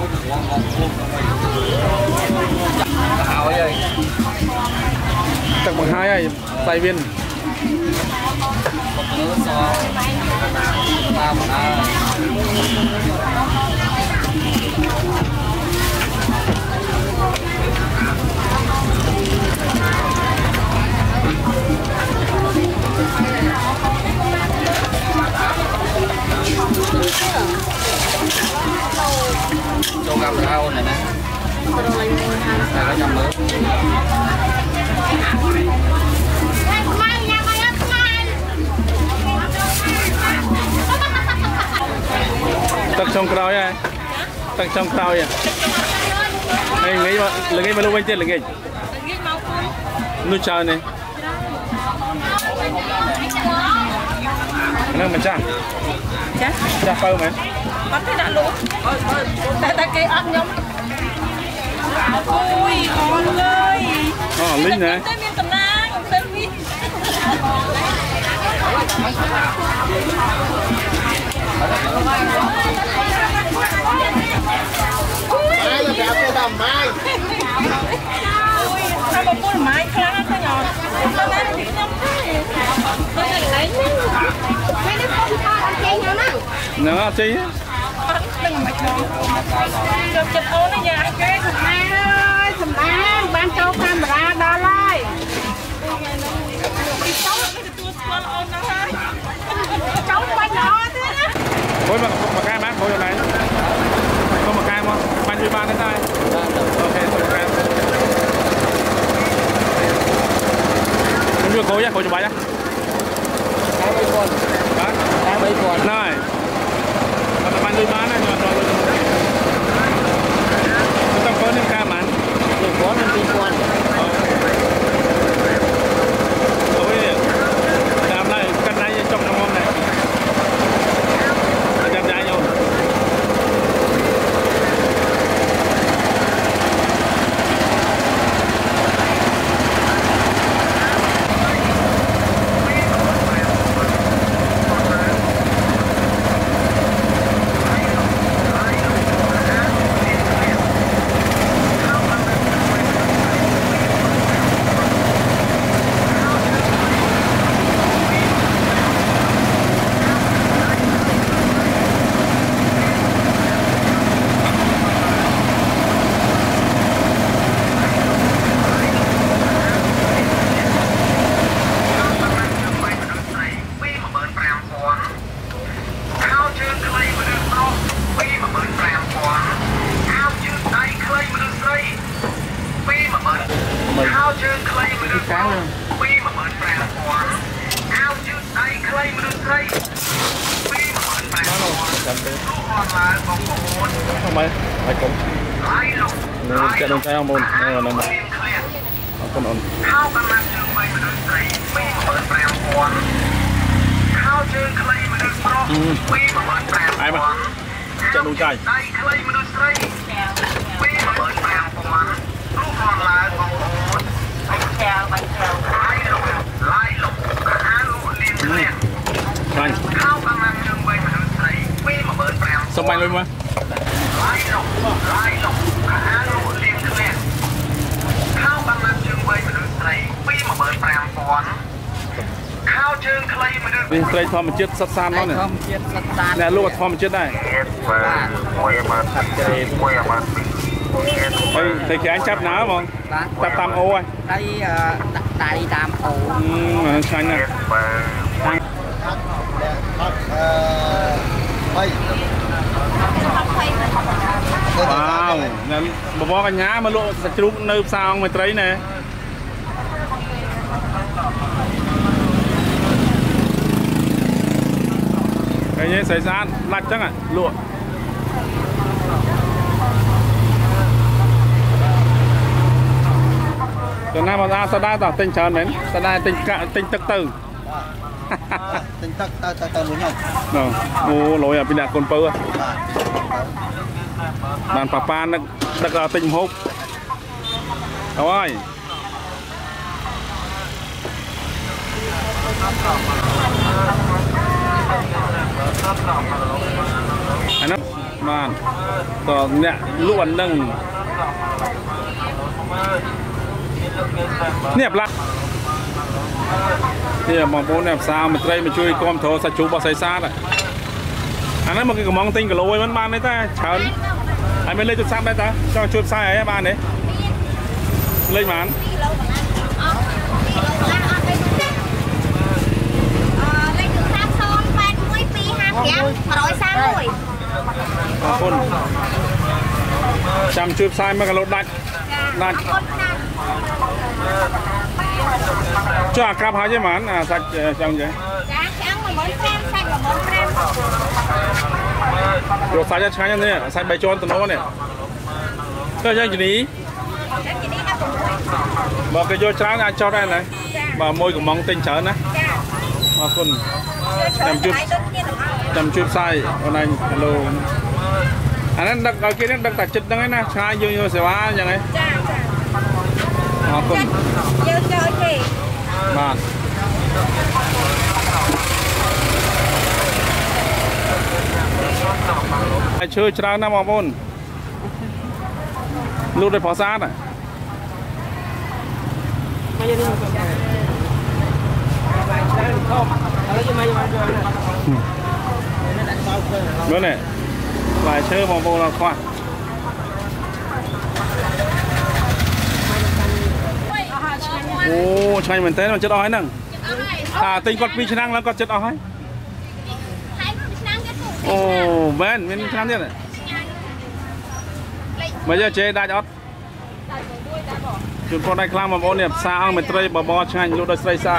[SPEAKER 1] Tầng bằng hai ấy, tay viên.
[SPEAKER 2] Cho gặp ao này nè. Này có nhầm nữa.
[SPEAKER 1] Tật trong cào vậy. Tật trong cào vậy. Hey, nghĩ mà, là nghĩ mà lúc bên trên là nghĩ. Nuôi trời này. Nó mình chắc.
[SPEAKER 4] Chắc.
[SPEAKER 1] Chắc bao mà.
[SPEAKER 4] Bắt cái nạn luôn. Tại tại cái ấp nhóm. Ôi con ơi.
[SPEAKER 1] Ờ, Linh này.
[SPEAKER 4] Tên miền tầm nang, tên miền.
[SPEAKER 5] Mai là béo cái đầm mai.
[SPEAKER 4] Sao mà con mai khá cái nhỏ. Sao mà chỉ năm thế. Tôi lại lấy. Mấy đứa con con ăn chay nữa nè.
[SPEAKER 1] Nó chi á.
[SPEAKER 4] Đừng mà cho. Được chật ôn ở nhà cái sầm nang ơi, sầm nang, ban châu camera đó lại. Cái cháu nó cái tua tua ôn nó thôi. Cháu quay nhỏ thế á.
[SPEAKER 1] Khối mà mà cam á, khối này. Không mà cam không? Ban như ban đến đây. Ok, khối cam. Không chưa khối nhá, khối chụp bài nhá.
[SPEAKER 2] Cái mấy con.
[SPEAKER 1] Hả?
[SPEAKER 2] Cái mấy con.
[SPEAKER 1] Này. Mà ban như ban này rồi rồi. Không có những cam ăn.
[SPEAKER 2] Đừng có nên đi con.
[SPEAKER 1] Ôi, làm này, cân này trong năm hôm này. Đẹp trai nhau. Không mấy, ai cũng chạy đồng tay không ôn, đây là một con ôn. Ai mà chạy đồng tay. Anh. Xong anh luôn mà. Đi cây thò mình chết sát san nó này. Nè lúc thò mình chết đây. Đây thầy cái anh chấp ná không? Chấp tam ô anh.
[SPEAKER 2] Đây tay tam ô.
[SPEAKER 1] Ừ, xanh nè. นั่นบอกกันย้ามาโลสจุกเนิบซาวมาไตรเนี่ยไอ้เนี่ยใส่ซานรัดจังอ่ะลวกจนน้ำมาสดาต่อติงเชิญเหม็นสดาติงกะติงตึกตึง
[SPEAKER 5] ติงตึกตึกตึกลุ้นยัง
[SPEAKER 1] เนาะโอ้ลอยอ่ะเป็นคนเปื่อยบ้านป่าปานนักนักติงฮกเอาไว้อันนั้นบ้านต่อเนี่ยล้วนหนึ่งเนี่ยปลาเนี่ยมองโป้เนี่ยซาวมันไตรมาช่วยกอมโถสัจจุบใส่ซาดอ่ะอันนั้นมันก็มองติงกับโรยมันบ้านเลยแต่เฉินไอ้ไม่เลยจุดซ้ำได้แต่เจ้าจุดใส่ไอ้บ้านเนี่ยเลยมัน
[SPEAKER 3] ร้อยสามเลย
[SPEAKER 1] คนจำชุดทรายมากระโดดดัดดัดจ้ากราบหาเยมันอ่ะสักจังเลย
[SPEAKER 3] จ้าจังมาหมดแฟนใส่มาหมดแฟน
[SPEAKER 1] โยกสายจะใช้ยังเนี่ยใส่ใบจอนตัวโน้นเนี่ยก็ยังอยู่นี้บอกกระโยชน์ช้างอ่ะชอบได้เลยบ่มวยกับมองติงเฉินนะมาคนจำชุดจำชุดใส่วันนั้นฮัลโหลอันนั้นดักเอากินนั้นดักตัดจุดดังไงนะชายยืนอยู่เสียวะยังไงจ้าจ้ามาคนเยอะเยอะโอเคมาไอชื่อชราหน้ามองบนลูกได้พอซาดอ่ะเมื่อเนี่ยหลายเชื่อมองโบราณกว่าโอ้ใช่เหมือนเต้นมันจะเอาให้หนึ่งอ่าตีกดปีชนะแล้วก็จะเอาให้โอ้แมนเป็นชนะเนี่ยเลยมาเจอเจได้จอดจุดพอได้คลางมาโบเนี่ยซาอังเป็นเตยบอบอช่างลูกได้ใส่ซา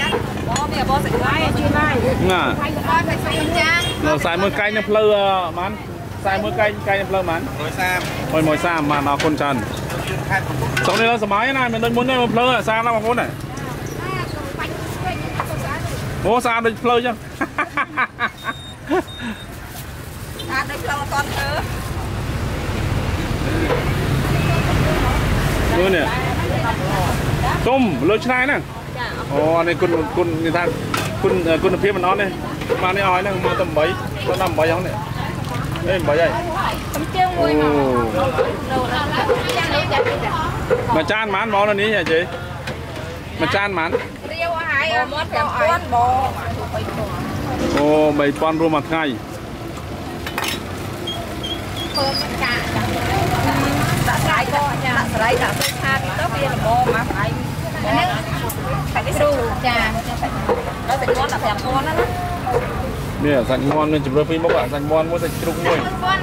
[SPEAKER 1] ง่ะเราใส่มือไก่เนี่ยเพลือมันใส่มือไก่ไก่เนี่ยเพลือมันมวยซ้ำมวยมวยซ้ำมาเอาคนชันสองเดือนสมัยนะมันเดินมุนเนี่ยมันเพลือซ้ำแล้วมาคนไหนโอ้ซ้ำเลยเพลือจังซ้ำเลยเพลือตอนเออดูเนี่ยส้มเลือดชายนะอ๋อนี่คุณคุณนี่ท่านคุณคุณเพียบมันนอนเลยมาในอ้อยนะมาต้มใบต้มน้ำใบยังเนี่ยเอ้ยใบใหญ่โอ้มาจานหมันบอลนี้ใช่จีมาจานหมันโอ้ใบปอนรวมมาไงสไลด์ก็สไลด์จากเส้นชาติก็เป็นโมมาไปใส่ได้สูจ้าแล้วใส่ก้อนแบบก้อนนั่นนะเนี่ยใส่ก้อนมันจุดเริ่มพิมพ์บอกว่าใส่ก้อนมันใส่จุกมวย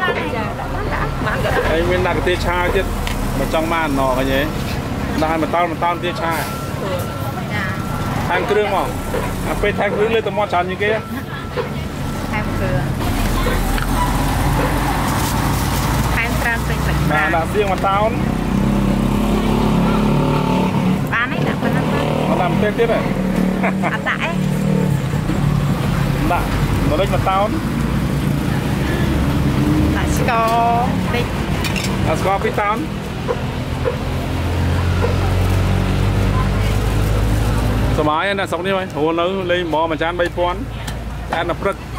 [SPEAKER 1] ไอ้เวนดักเตชาที่มาจ้องม่านนอกันยัยได้มาต้อนมาต้อนเตชาทางเครื่องมั้งไปทางเครื่องเลยตัวมอชันยังไงทางเครื่องมาดับเสียงมาต้อนบ้านไหนดับมันนั่นมาดับเตี้ยเตี้ยเลยอันไหนดับมาเล็กมาต้อนอัสกอปิอัสกอปิต้อนสมัยนั้นสองนี้ไหมโหนึงเลยหมอมาจานใบปอนจานนับรึก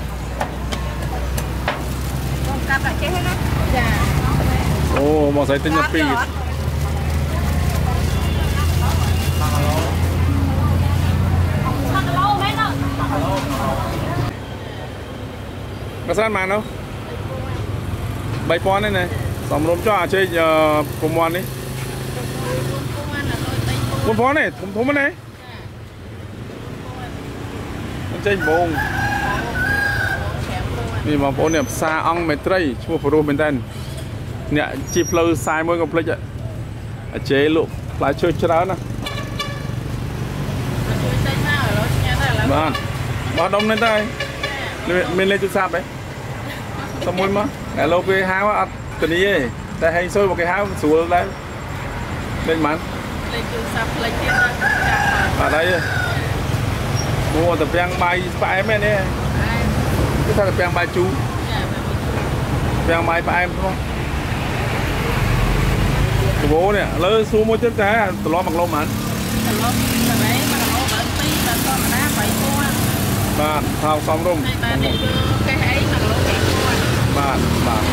[SPEAKER 1] กับอะไรเช่นนั้นโอ้มอไซค์ตินปีกระสันมาเนาะใบปอนนี่ไงสมรมจ้าใช่ผมวันนี้ผมพอเนี่ยผมผมมันไหนมันใช่บงนี่มาโปเนี่ยซาอังเมตรีชั่วโปรเป็นเต้นเนี่ยจีบเราสายมวยกับเพลย์อะเจ๊ลูกหลายช่วยชนะนะบ้านบ้านดมนั่นได้เมนเลยจุดสามไปสมุนมั้งแต่เราไปหาว่าตัวนี้แต่ให้ช่วยmột cái háo sủa đấy lên mắn ở đây mua tập bèn bay bay mấy nè cái thằng tập bèn bay chú bèn bay bay em không bố nè lỡ xuống mua chết cá tụi lo mặc lông mắn bạn thao xong luôn bạn bạn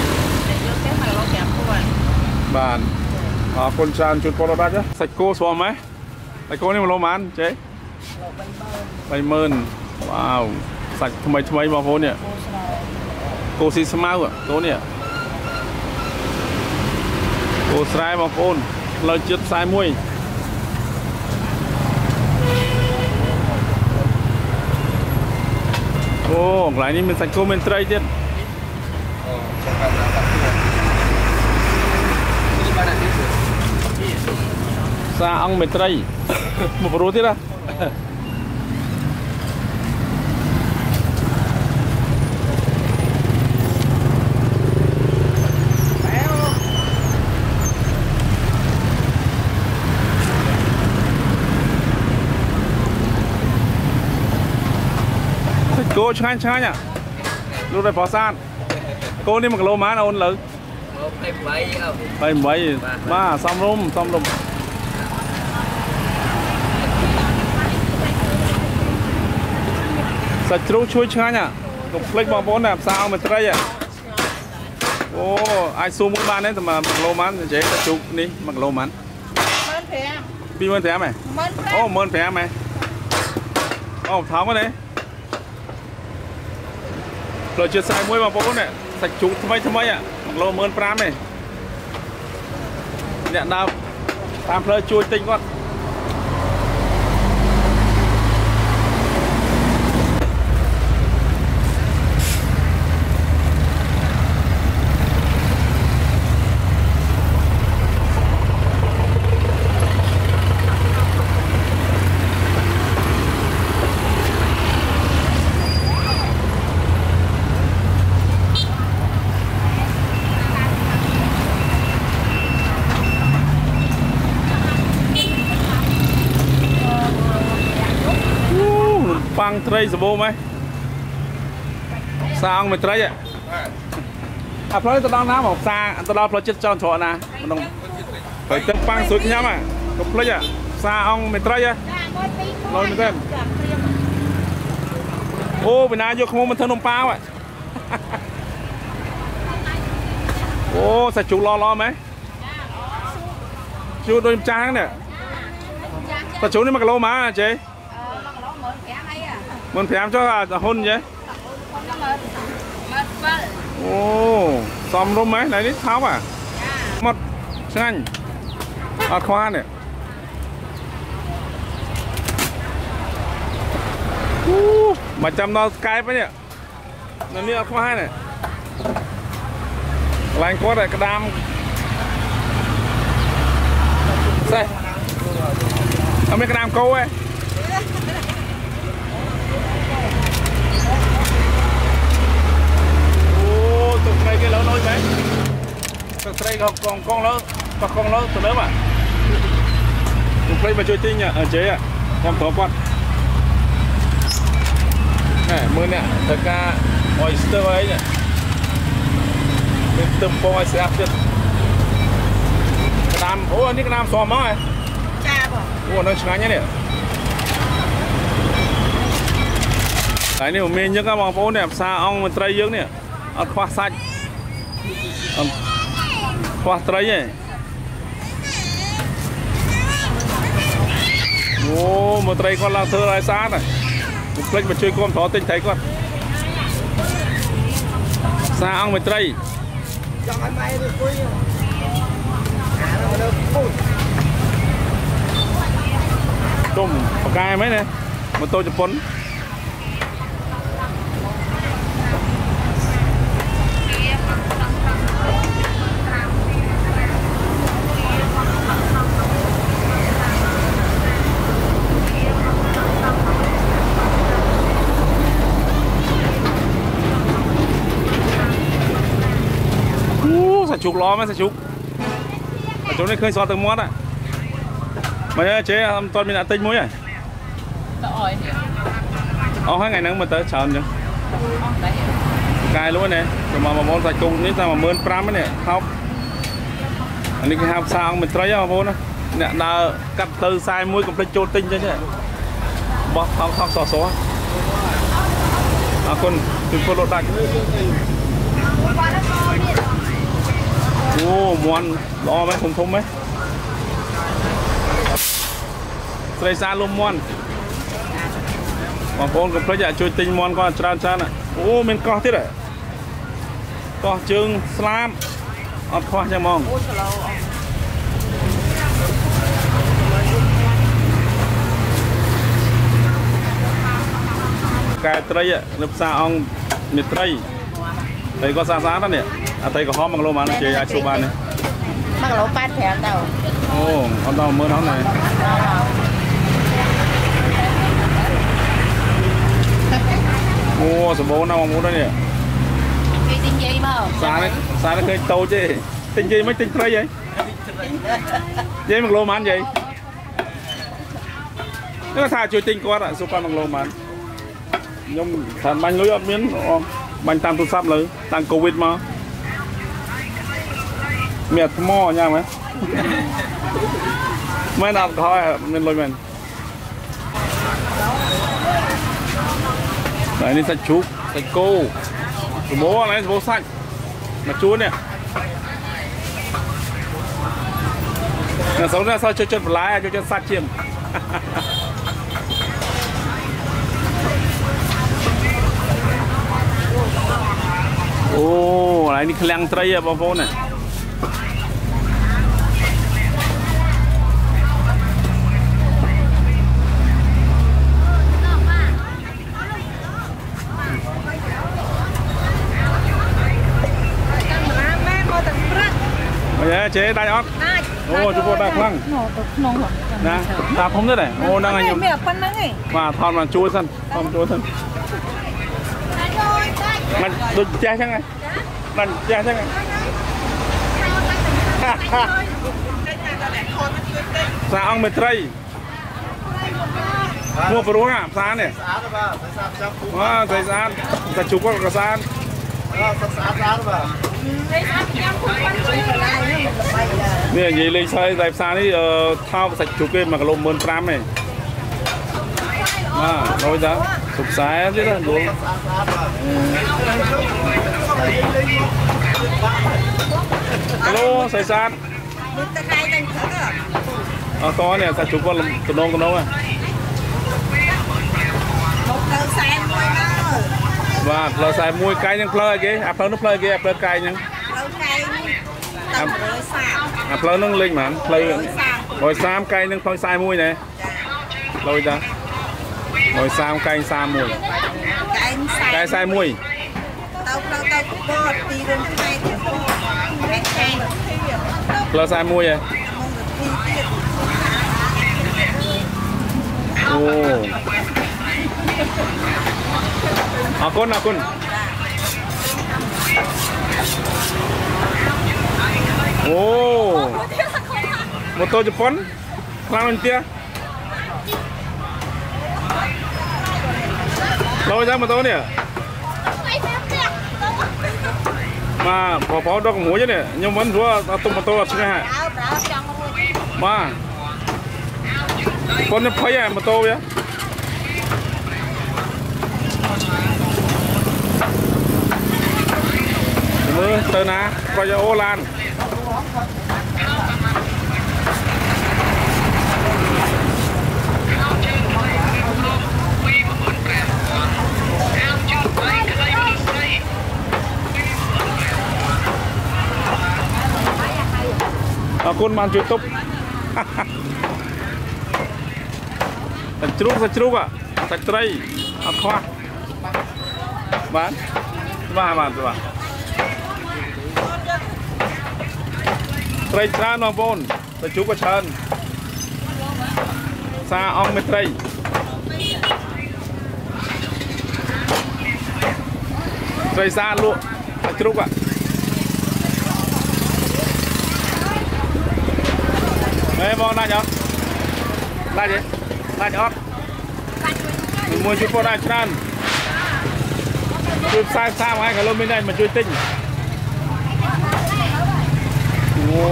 [SPEAKER 1] bạn à, con tràn chuột bò đá chứ sạch cô xòm mấy sạch cô này mà lô mán chế bảy mơn wow sạchทำไมทำไมมาโฟนเนี่ยโกซีสมาร์อ่ะตัวเนี่ยโกสไลมาโฟนเราจุดสายมวยโอ้หลายนี้มันสายโกเมนไตรเจ็ดซาอังเมตรัยมาปรุที่ละโก้ช่างช่างเนี่ยดูได้พอซ่านโก้นี่มันกโลมาเอาอนเลยไปไปไปไปมาซ้อมลมซ้อมลมสัตว์รู้ช่วยช่างเนี่ยตกเล็กบอลบอลแบบซาวมันไตรอ่ะโอ้ไอซูมุบ้านนี่แต่มามันโลมันเจ๊กระจุกนี่มันโลมันปีมันแผลไหมโอ้เมินแผลไหมโอ้ถามว่าไงเราจะใส่มวยมาโป๊ะเนี่ยใส่จุกทำไมทำไมอ่ะเราเมินปรามเนี่ยเนี่ยดาวตามเพลย์ช่วยติงก่อนฟังไตรสบู่ไหมซางไม่ไตรอ่ะอ่ะเพราะตอนน้ำของซางตลอดเพราะจิตจอนถอนะมันต้องไปเต็มฟังสุดยังไงก็เพราะอ่ะซางไม่ไตรอ่ะลอยไม่เต้นโอ้เป็นนายกขโมยมันเทินนมป้าอ่ะโอ้ใส่จุกรอรอไหมจุกโดนจ้างเนี่ยแต่จุกนี่มันกระโลมาเจ๊มันแผลcho là hôn vậy ồ xòm rôm mấy này đi tháo à một xanh ở khoa này mà chăm nó cái với nhỉ nó như ở khoa này lành có này cái đam đây ở mấy cái đam câu ấy tụi này cái lớn nói mấy tụi này còn con lớn và con lớn tụi lớn mà tụi này mà chơi tinh nhỉ ở chế à con thỏ con này mưa nè thật ra oyster ấy nhỉ bên tôm bò sẽ áp chân cái nam ô anh cái nam xòm máu này ô nó sáng nhá nè cái này mình nhớ các bạn phố đẹp xa ong mình tây dương nè ở khoa sạch khoa tây này ô một tây con là thơ lại xa này một click mà chơi con thỏ tinh thấy con xa ong mình tây tôm cay mấy nè một tô chụp phấn chuột lo mấy sa chuột chỗ này khơi xóa từng món á mày chế toàn mình đã tinh muối rồi ô hai ngày nắng mà tới chờ chứ cài luôn nè rồi mà mà món sạch cùng nếu ta mà mơn pram này học anh đi cái học sao mình thấy không vô nó nè là cắt từ sai muối complete trôn tinh chứ chứ bóc không không xóa xóa à con từ con lột đặt ô món lo mấy không thông mấy đây xa luôn món còn con cũng phải dạ chui tinh món con tràn tràn này ô mình có thế đấy có chương slam ọt khoa cho mong cái tray á lập xa ông miệt tray đây có xa xa đó nè à đây có hóm bằng lô mà nó chơi ai chụp bàn này
[SPEAKER 3] bằng lô pan thẻ đâu
[SPEAKER 1] ô con tao mơ nó này mua số bốn nào mua đó nè
[SPEAKER 3] cái tinh gì mà
[SPEAKER 1] xa đấy xa nó khơi tàu chứ tinh gì mấy tinh tray vậy dây bằng lô mán vậy nó thà chơi tinh quá ạ số con bằng lô mán nhưng thằng bánh lưới ở miếng bánh tam tu sắp lưới tăng covid mà miệt mò nha mấy mấy nào coi mình lôi mình đấy đi sạch chú sạch cô bố này bố sạch mà chú nè là sống ra sao chơi chân lái cho chân sạch chiêm ô này đi khlang tray à bao vô này bây chế đai ót ô chú cô đai khăng nè ta không thế này ô đang là nhiều mà thon là chui thân thon chui thân mình được cha chăng này mình cha chăng này sao ông mệt tray mua phải uống à sao này à thời gian ta chụp có cái sao nè gì lên xe đẹp xa đi thao sạch chụp cái mà cái lồng mơn pram này à rồi đó sụp xài chứ đó đúng hello sài san à to nè sạch chụp con tụi nông tụi nông à và lỡ xài mùi cay nhưng plơ cái à plơ nó plơ cái à plơ cay nhưng à plơ nó linh mà plơ rồi sam cay nhưng plơ xài mùi này rồi đó rồi sam cay sam mùi cay xài mùi plơ xài mùi à ô à con à con ô một tô Japan làm anh tia lâu ra một tô nè mà bỏ bỏ đó còn muối chứ nè nhưng vẫn rúa tung một tô là chưa hả mà con nó thấy à một tô vậy tơ na coi cho ô lan à, con mang chuột túc sạch trúc sạch trúc à sạch tray à khoa bán ba bàn rồi tray tràn vào bồn sạch trúc có trơn xa ong mệt tray tray xa luôn sạch trúc ạ เฮ้ยมองได้ยังได้ดิได้ยอดมวยชุดโปรได้ชนะชุดซ้ายซ้ายไว้กับลมไม่ได้มาช่วยติ้งโอ้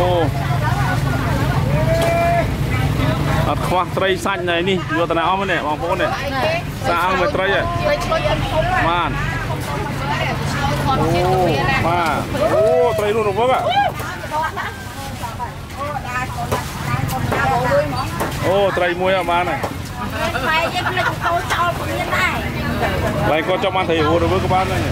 [SPEAKER 1] อัดควักไตรสั้นเลยนี่โยตนาอ้อมเนี่ยมองโป้เนี่ยสาวมาไตรอ่ะมานโอ้มาโอ้ไตรรุ่นหรือเปล่าโอ้ไตรมวยออกมาหน่อยไปก็จะมาถ่ายหัวหรือเปล่าบ้านเนี่ย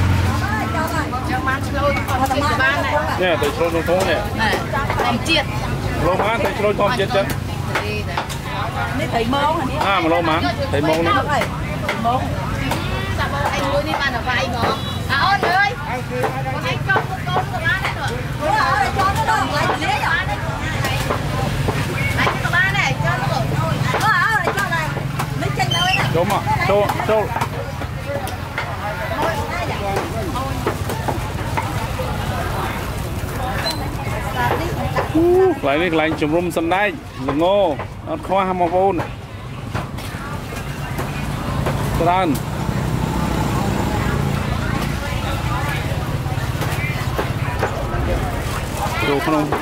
[SPEAKER 1] เนี่ยแต่โชว์ตรงท้องเนี่ยโลมาแต่โชว์ทอมเจ็ดจ้ะนี่ถ่ายมองอันนี้อ่ามาโลมาถ่ายมองนี่มองจับเอาไอ้มือนี่มันเอาไปมองเอาเลยไอ้ก้อนก้อนตัวมาได้หรอเอาไอ้ก้อนตัวมาไอ้เลี้ยงไอ้ตัวมาเนี่ยก้อนตัวเอาเอาไอ้ก้อนอะไรไม่จริงเลยนะโจมอ่ะโจโจหลายนี่หลายจุ่มรุมสันได้หรือโง่เอาข้อห้ามมาพูนตรานดูขนม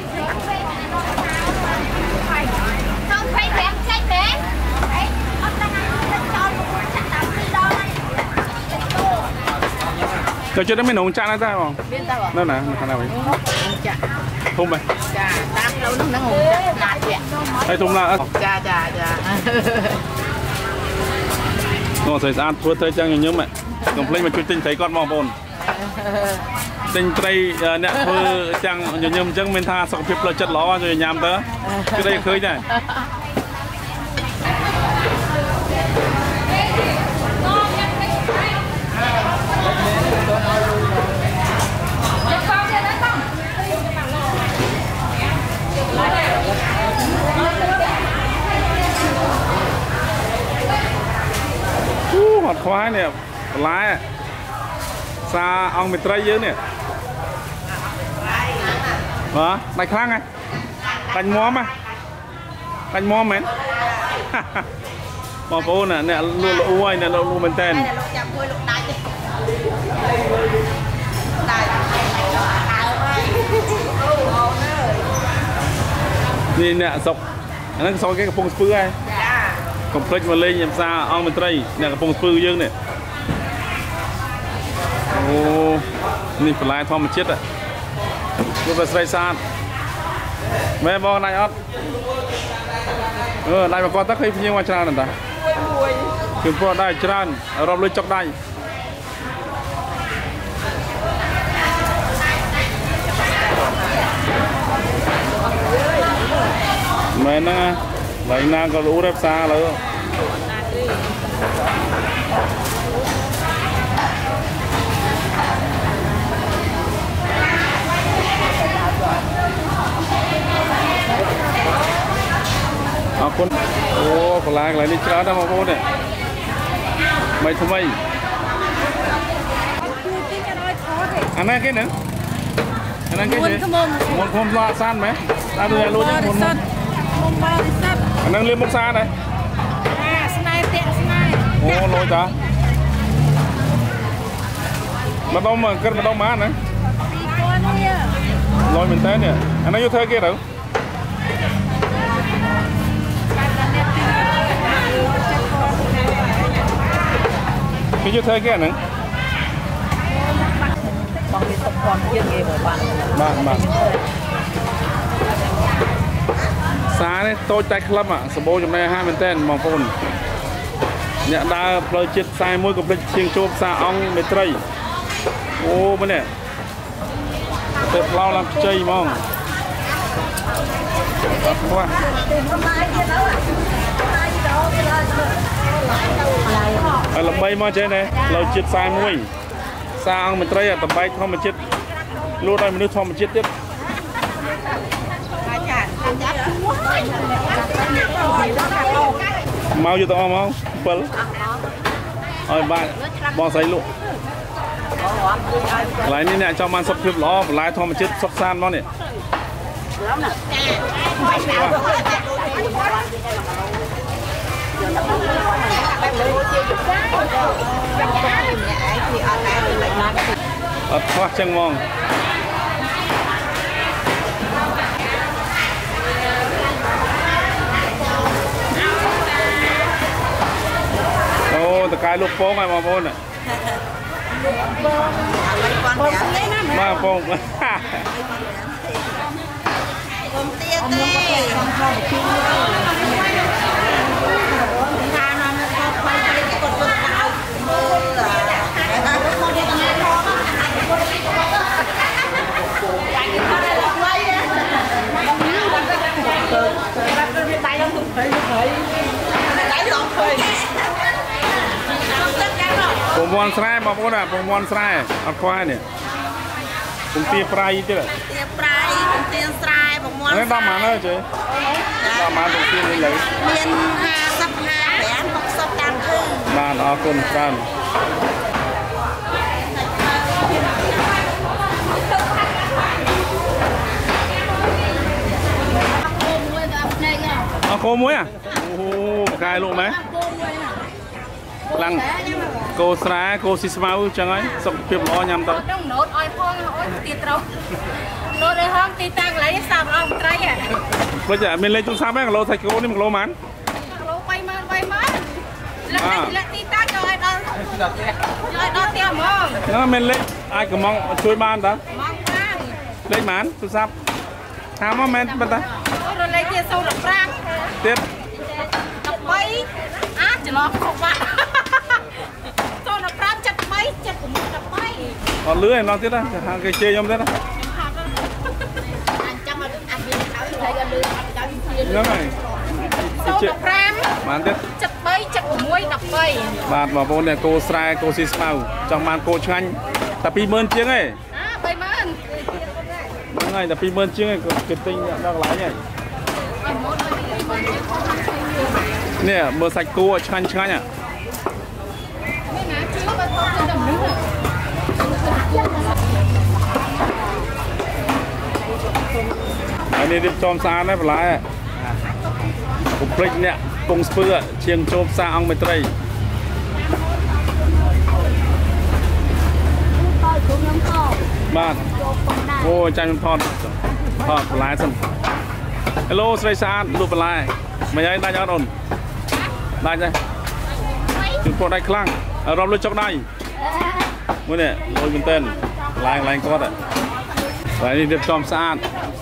[SPEAKER 1] จะจะได้ไม่หนุ่มจ้านะจ้าบ่นั่นนะขนาดไหนทุ่มไปจ้าตามเรานั่งหงหนาเจี๋ยไอ้ทุ่มละจ้าจ้าจ้าก็ใส่สารเพื่อเธอจังอย่างนี้มั้ยกำลังมาช่วยติ้งใส่ก้อนมองบนติ้งไตรเนี่ยเพื่อจังอย่างนี้จังเป็นท่าสกปรกเลยจัดล้อจะยามเต๋อก็ได้เคยได้หอดควายเนี่ยร้ายซาเอาไปไตรเยอะเนี่ยเหรอในครั้งไงกันม้อมไหมกันม้อมไหมมอปูน่ะเนี่ยลูกอ้วยเนี่ยลูกมันเต้นนี่เนี่ยศพอันนั้นศพแกกระพงสปื้อไงคอมเพล็กซ์มาเลยยำซาเอามาไตรเนี่ยกระพงสปื้อเยอะเนี่ยโอ้นี่ปลายทอมมันชิดอ่ะรูปแบบไตรซานแม่บอกนายออดเออนายบอกก่อนตั้งเคยพิจารณาชนะนั่นตาคือพอได้ชนะเราเลยจกได้แม่นะไหลนางก็รู้รับซาเลยเอาคนโอ้คนลางไหลนี่ชนะได้มาพูดเนี่ยไม่ทำไมอันนั้นแค่หนึ่งอันนั้นแค่หนึ่งมนพมลาสั้นไหมตาดูแลรู้ยังมนอันนั้นเรียกมุกซาไหนสไนเตะสไนโอ้ลอยจ้ามาต้องมาเกิดมาต้องมานะลอยเหมือนเต้เนี่ยอันนั้นอยู่เธอเกี่ยวหรือพี่อยู่เธอเกี่ยวหนึ่งบางทีตกความเที่ยงเองเหมือนบ้านบ้านบ้านสาเนี่ยโตใจคลับอ่ะสมบูรณ์จำได้ห้าเป็นเต้นมองคนเนี่ยดาเปลือยจิตทรายมวยกับเปลือยเชียงโจบซาอองเมตรัยโอ้มันเนี่ยเติบเราลำใจมองว่าเราใบมาใช่ไหมเราจิตทรายมวยซาอองเมตรัยอ่ะแต่ใบทอมมันจิตรู้ได้มันนึกทอมมันจิตเยอะเมาอยู่ตัวเมาเปิลเอ้ยบ้านบอใส่ลูกหลายนี่เนี่ยเจ้ามันสับพิบล้อหลายทอมมันจิตซับซานบ้างเนี่ยอดคว้าจังมองโอ้ตะกายลูกโป่งไงมาโป่งน่ะมาโป่งผมมวนสไลด์มาโป่งน่ะผมมวนสไลด์อดคว้าเนี่ยผมตีปลายที่เลย
[SPEAKER 3] ตีปลายผมตีสไลด์ผมมวน
[SPEAKER 1] อันนี้ดำมาเลยเจ๊ดำมาตรงที่นี่เลย
[SPEAKER 3] เรียนห้าสับห้าแผนหกสับดังขึ้น
[SPEAKER 1] บ้านเอาคนกันเอาโคมวยอ่ะโอ้โหกายลูกไหมลังโกสระโกซิสมาอุจังไงสกปรกล้อยำต่อ
[SPEAKER 3] ต้องโน้ตอ้อยพ่ออ้อยตีตรงโน้ตในห้องตีตังไหลสามเอาไตรอ่ะ
[SPEAKER 1] เราจะเป็นเลยจุดสามแม่งเราใส่โกนี่มันโลมัน
[SPEAKER 3] โลไปมันไปมันแล้วแล้วตีตังจะไอ้ดอนไอ้ดอนเตี้ยมอง
[SPEAKER 1] นั่นเป็นเล็กไอ้ก็มองช่วยบ้านต่อ
[SPEAKER 3] มองบ้าน
[SPEAKER 1] เล็กมันจุดสามถามว่าแม่เป็นต่อ
[SPEAKER 3] เราเลยเตี้ยโซ่ดอกรัง
[SPEAKER 1] เตี้ย
[SPEAKER 3] ดอกใบอ่ะจะรอขบว่าโซ่ดอกรังจัดใบจัดผมจัดใบ
[SPEAKER 1] อ๋อเลื่อยนอนที่นั่นทางเกย์ยมได้นะยังไง
[SPEAKER 3] โซ่ดอกรัง
[SPEAKER 1] มันเด็ด
[SPEAKER 3] จัดใบจัดผมมวยดอกใบบ
[SPEAKER 1] าดมาโบเนี่ยโกสไลโกซิสมาจังมันโกชันแต่ปีเมินเชียงไง
[SPEAKER 3] อ่ะใบมัน
[SPEAKER 1] ยังไงแต่ปีเมินเชียงไงก็เกิดติงนักหลายไงเนี่ยเมื่อใส่กูชันชันอ่ะอันนี้ดิบจอมซาได้ปลายผมพลิกเนี่ยปงสเปื่อเชียงโจมซาอังเมตรีบ้านโอ้ใจมันทอดทอดปลายสันฮัลโหลสไลซาดูปลายไม่ใช่ได้ยอดอ่อนได้ใช่จุดโปรได้คลั่งเราเลยจกได้เมื่อเนี่ยโดยเป็นเต้นลายลายก็ได้ลายนี้เรียบจอมสะอาด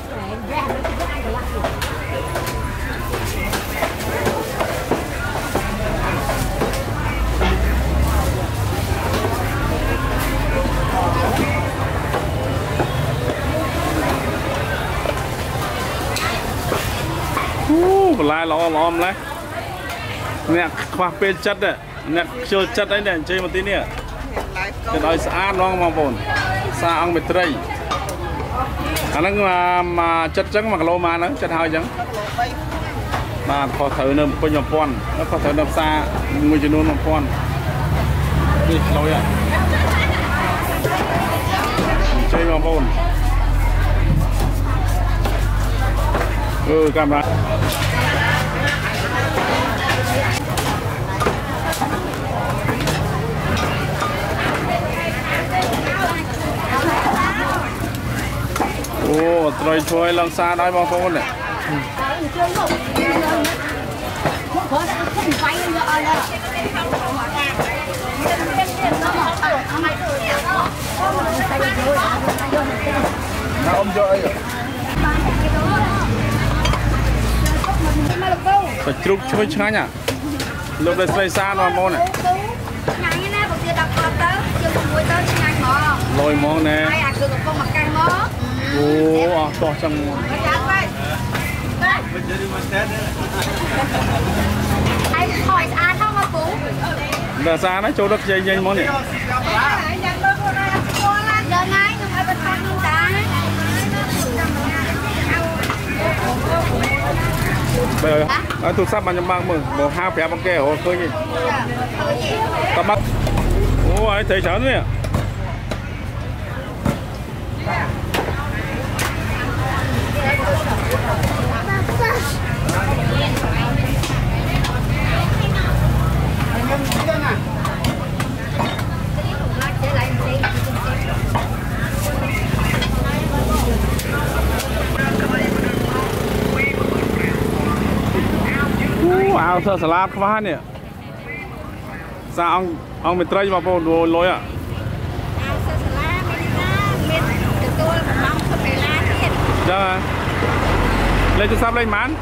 [SPEAKER 1] ลายล้อล้อมเลยเนี่ยความเป็นจัดเนี่ยเนี่ยเชื่อจัดได้เนี่ยเจมันตีเนี่ยจะได้สะอาดน้องมาบนสะอาดไม่ตรีอันนั้นมามาจัดจังมากโลมานะจัดหายจังมาพอเถอะเนิ่มเป็นยมพรแล้วพอเถอะเนิ่มซามือจะนุ่นยมพรนี่เราอ่ะเจมาบนเออกำลังโอ้ตรอยช่วยลังซาได้บางคนเนี่ยน้าอมเยอะเลยแต่จุกช่วยช่วยเนี่ยลูกเลยใส่ซาบางคนเนี่ยลอยมองเนี่ยโอ้ต่อจังไอ้หอยอาเท่ามาปุ๊บเดี๋ยวซานะโจดักใจเย็นมองเนี่ยเดินไงทำไมเป็นทางนู้นจ้าไปเลยเอาถูกซับมันยังบางมือบอกห้าแผลบางแก้วเคยยิงตบมัดโอ้ยเฉยเฉยเนี่ย sao thợ salad các bạn nè sao ông ông mình trai mà bao đồ lối à dạ lên cho sắp lên mán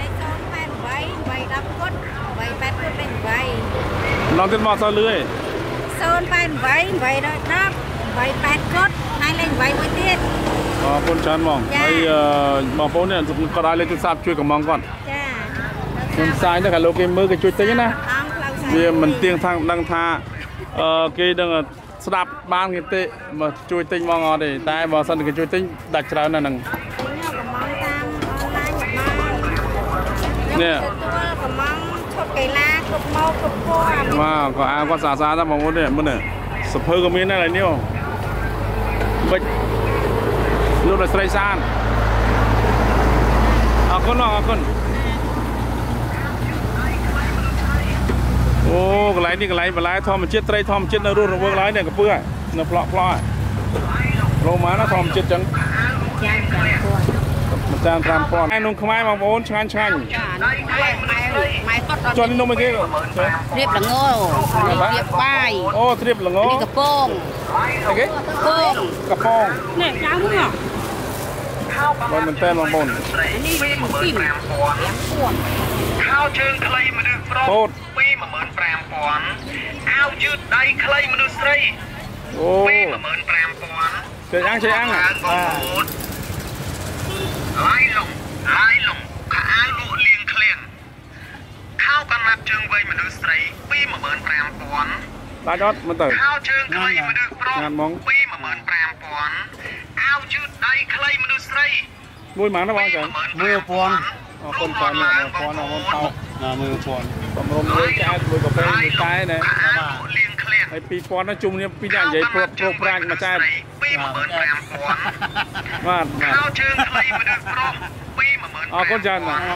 [SPEAKER 1] nó tên mọt sao lưới
[SPEAKER 4] sơn bay vậy vậy đó đó vậy bát cốt hai lên vậy mới tiết
[SPEAKER 1] ờ con chán mong hay mong phố này có ai lên cho sắp chui cả mong con mình sai nó cả lô cái mưa cái chui tính na vì mình tiền thang đăng tha cái đằng đạp ban cái tệ mà chui tinh mong ngon để tai vào sân cái chui tinh đặt ra là nằng nè wow có ai có xả xả ra mong muốn này muốn này sập hơi có miếng này là nhiêu bịch lúc là sấy san à con nào con ô cái lái đi cái lái và lái thom chết tây thom chết nó luôn rồi lái này cái bữa nó plọ plọ lô má nó thom chết chẳng một trang làm con anh nông không ai mà bốn chan chan cho nên nông mấy cái rồi
[SPEAKER 3] riệp là ngô riệp bay
[SPEAKER 1] ô riệp là ngô
[SPEAKER 3] cà pong
[SPEAKER 1] cái
[SPEAKER 3] pong
[SPEAKER 1] cà pong
[SPEAKER 4] nè cháu muốn không
[SPEAKER 1] rồi mình tên bằng bồn
[SPEAKER 6] Khao chương clay mà được pro Pi mà mượn pram pon Ao dứt đầy clay mà được srei Pi mà mượn pram pon
[SPEAKER 1] chơi ăn chơi ăn à
[SPEAKER 6] Lai lồng Lai lồng Khá lụa liêng khen Khao con mặt chương vây mà được srei Pi mà mượn pram pon
[SPEAKER 1] Lai chót mình tử
[SPEAKER 6] Khao chương clay mà được pro Pi mà mượn pram pon Ao dứt đầy clay mà được srei
[SPEAKER 1] mùi máng nó bao giờ
[SPEAKER 5] mưa phòn
[SPEAKER 1] con trai mẹ con nó con tao
[SPEAKER 5] là mưa phòn
[SPEAKER 1] còn rôm với cái mùi cà phê mùi cái nàyไอ้ปีปอนนะจุ่มเนี่ยปีใหญ่ใหญ่โปรโปรปรางมาใช่มามาอ๋อก็จันนะ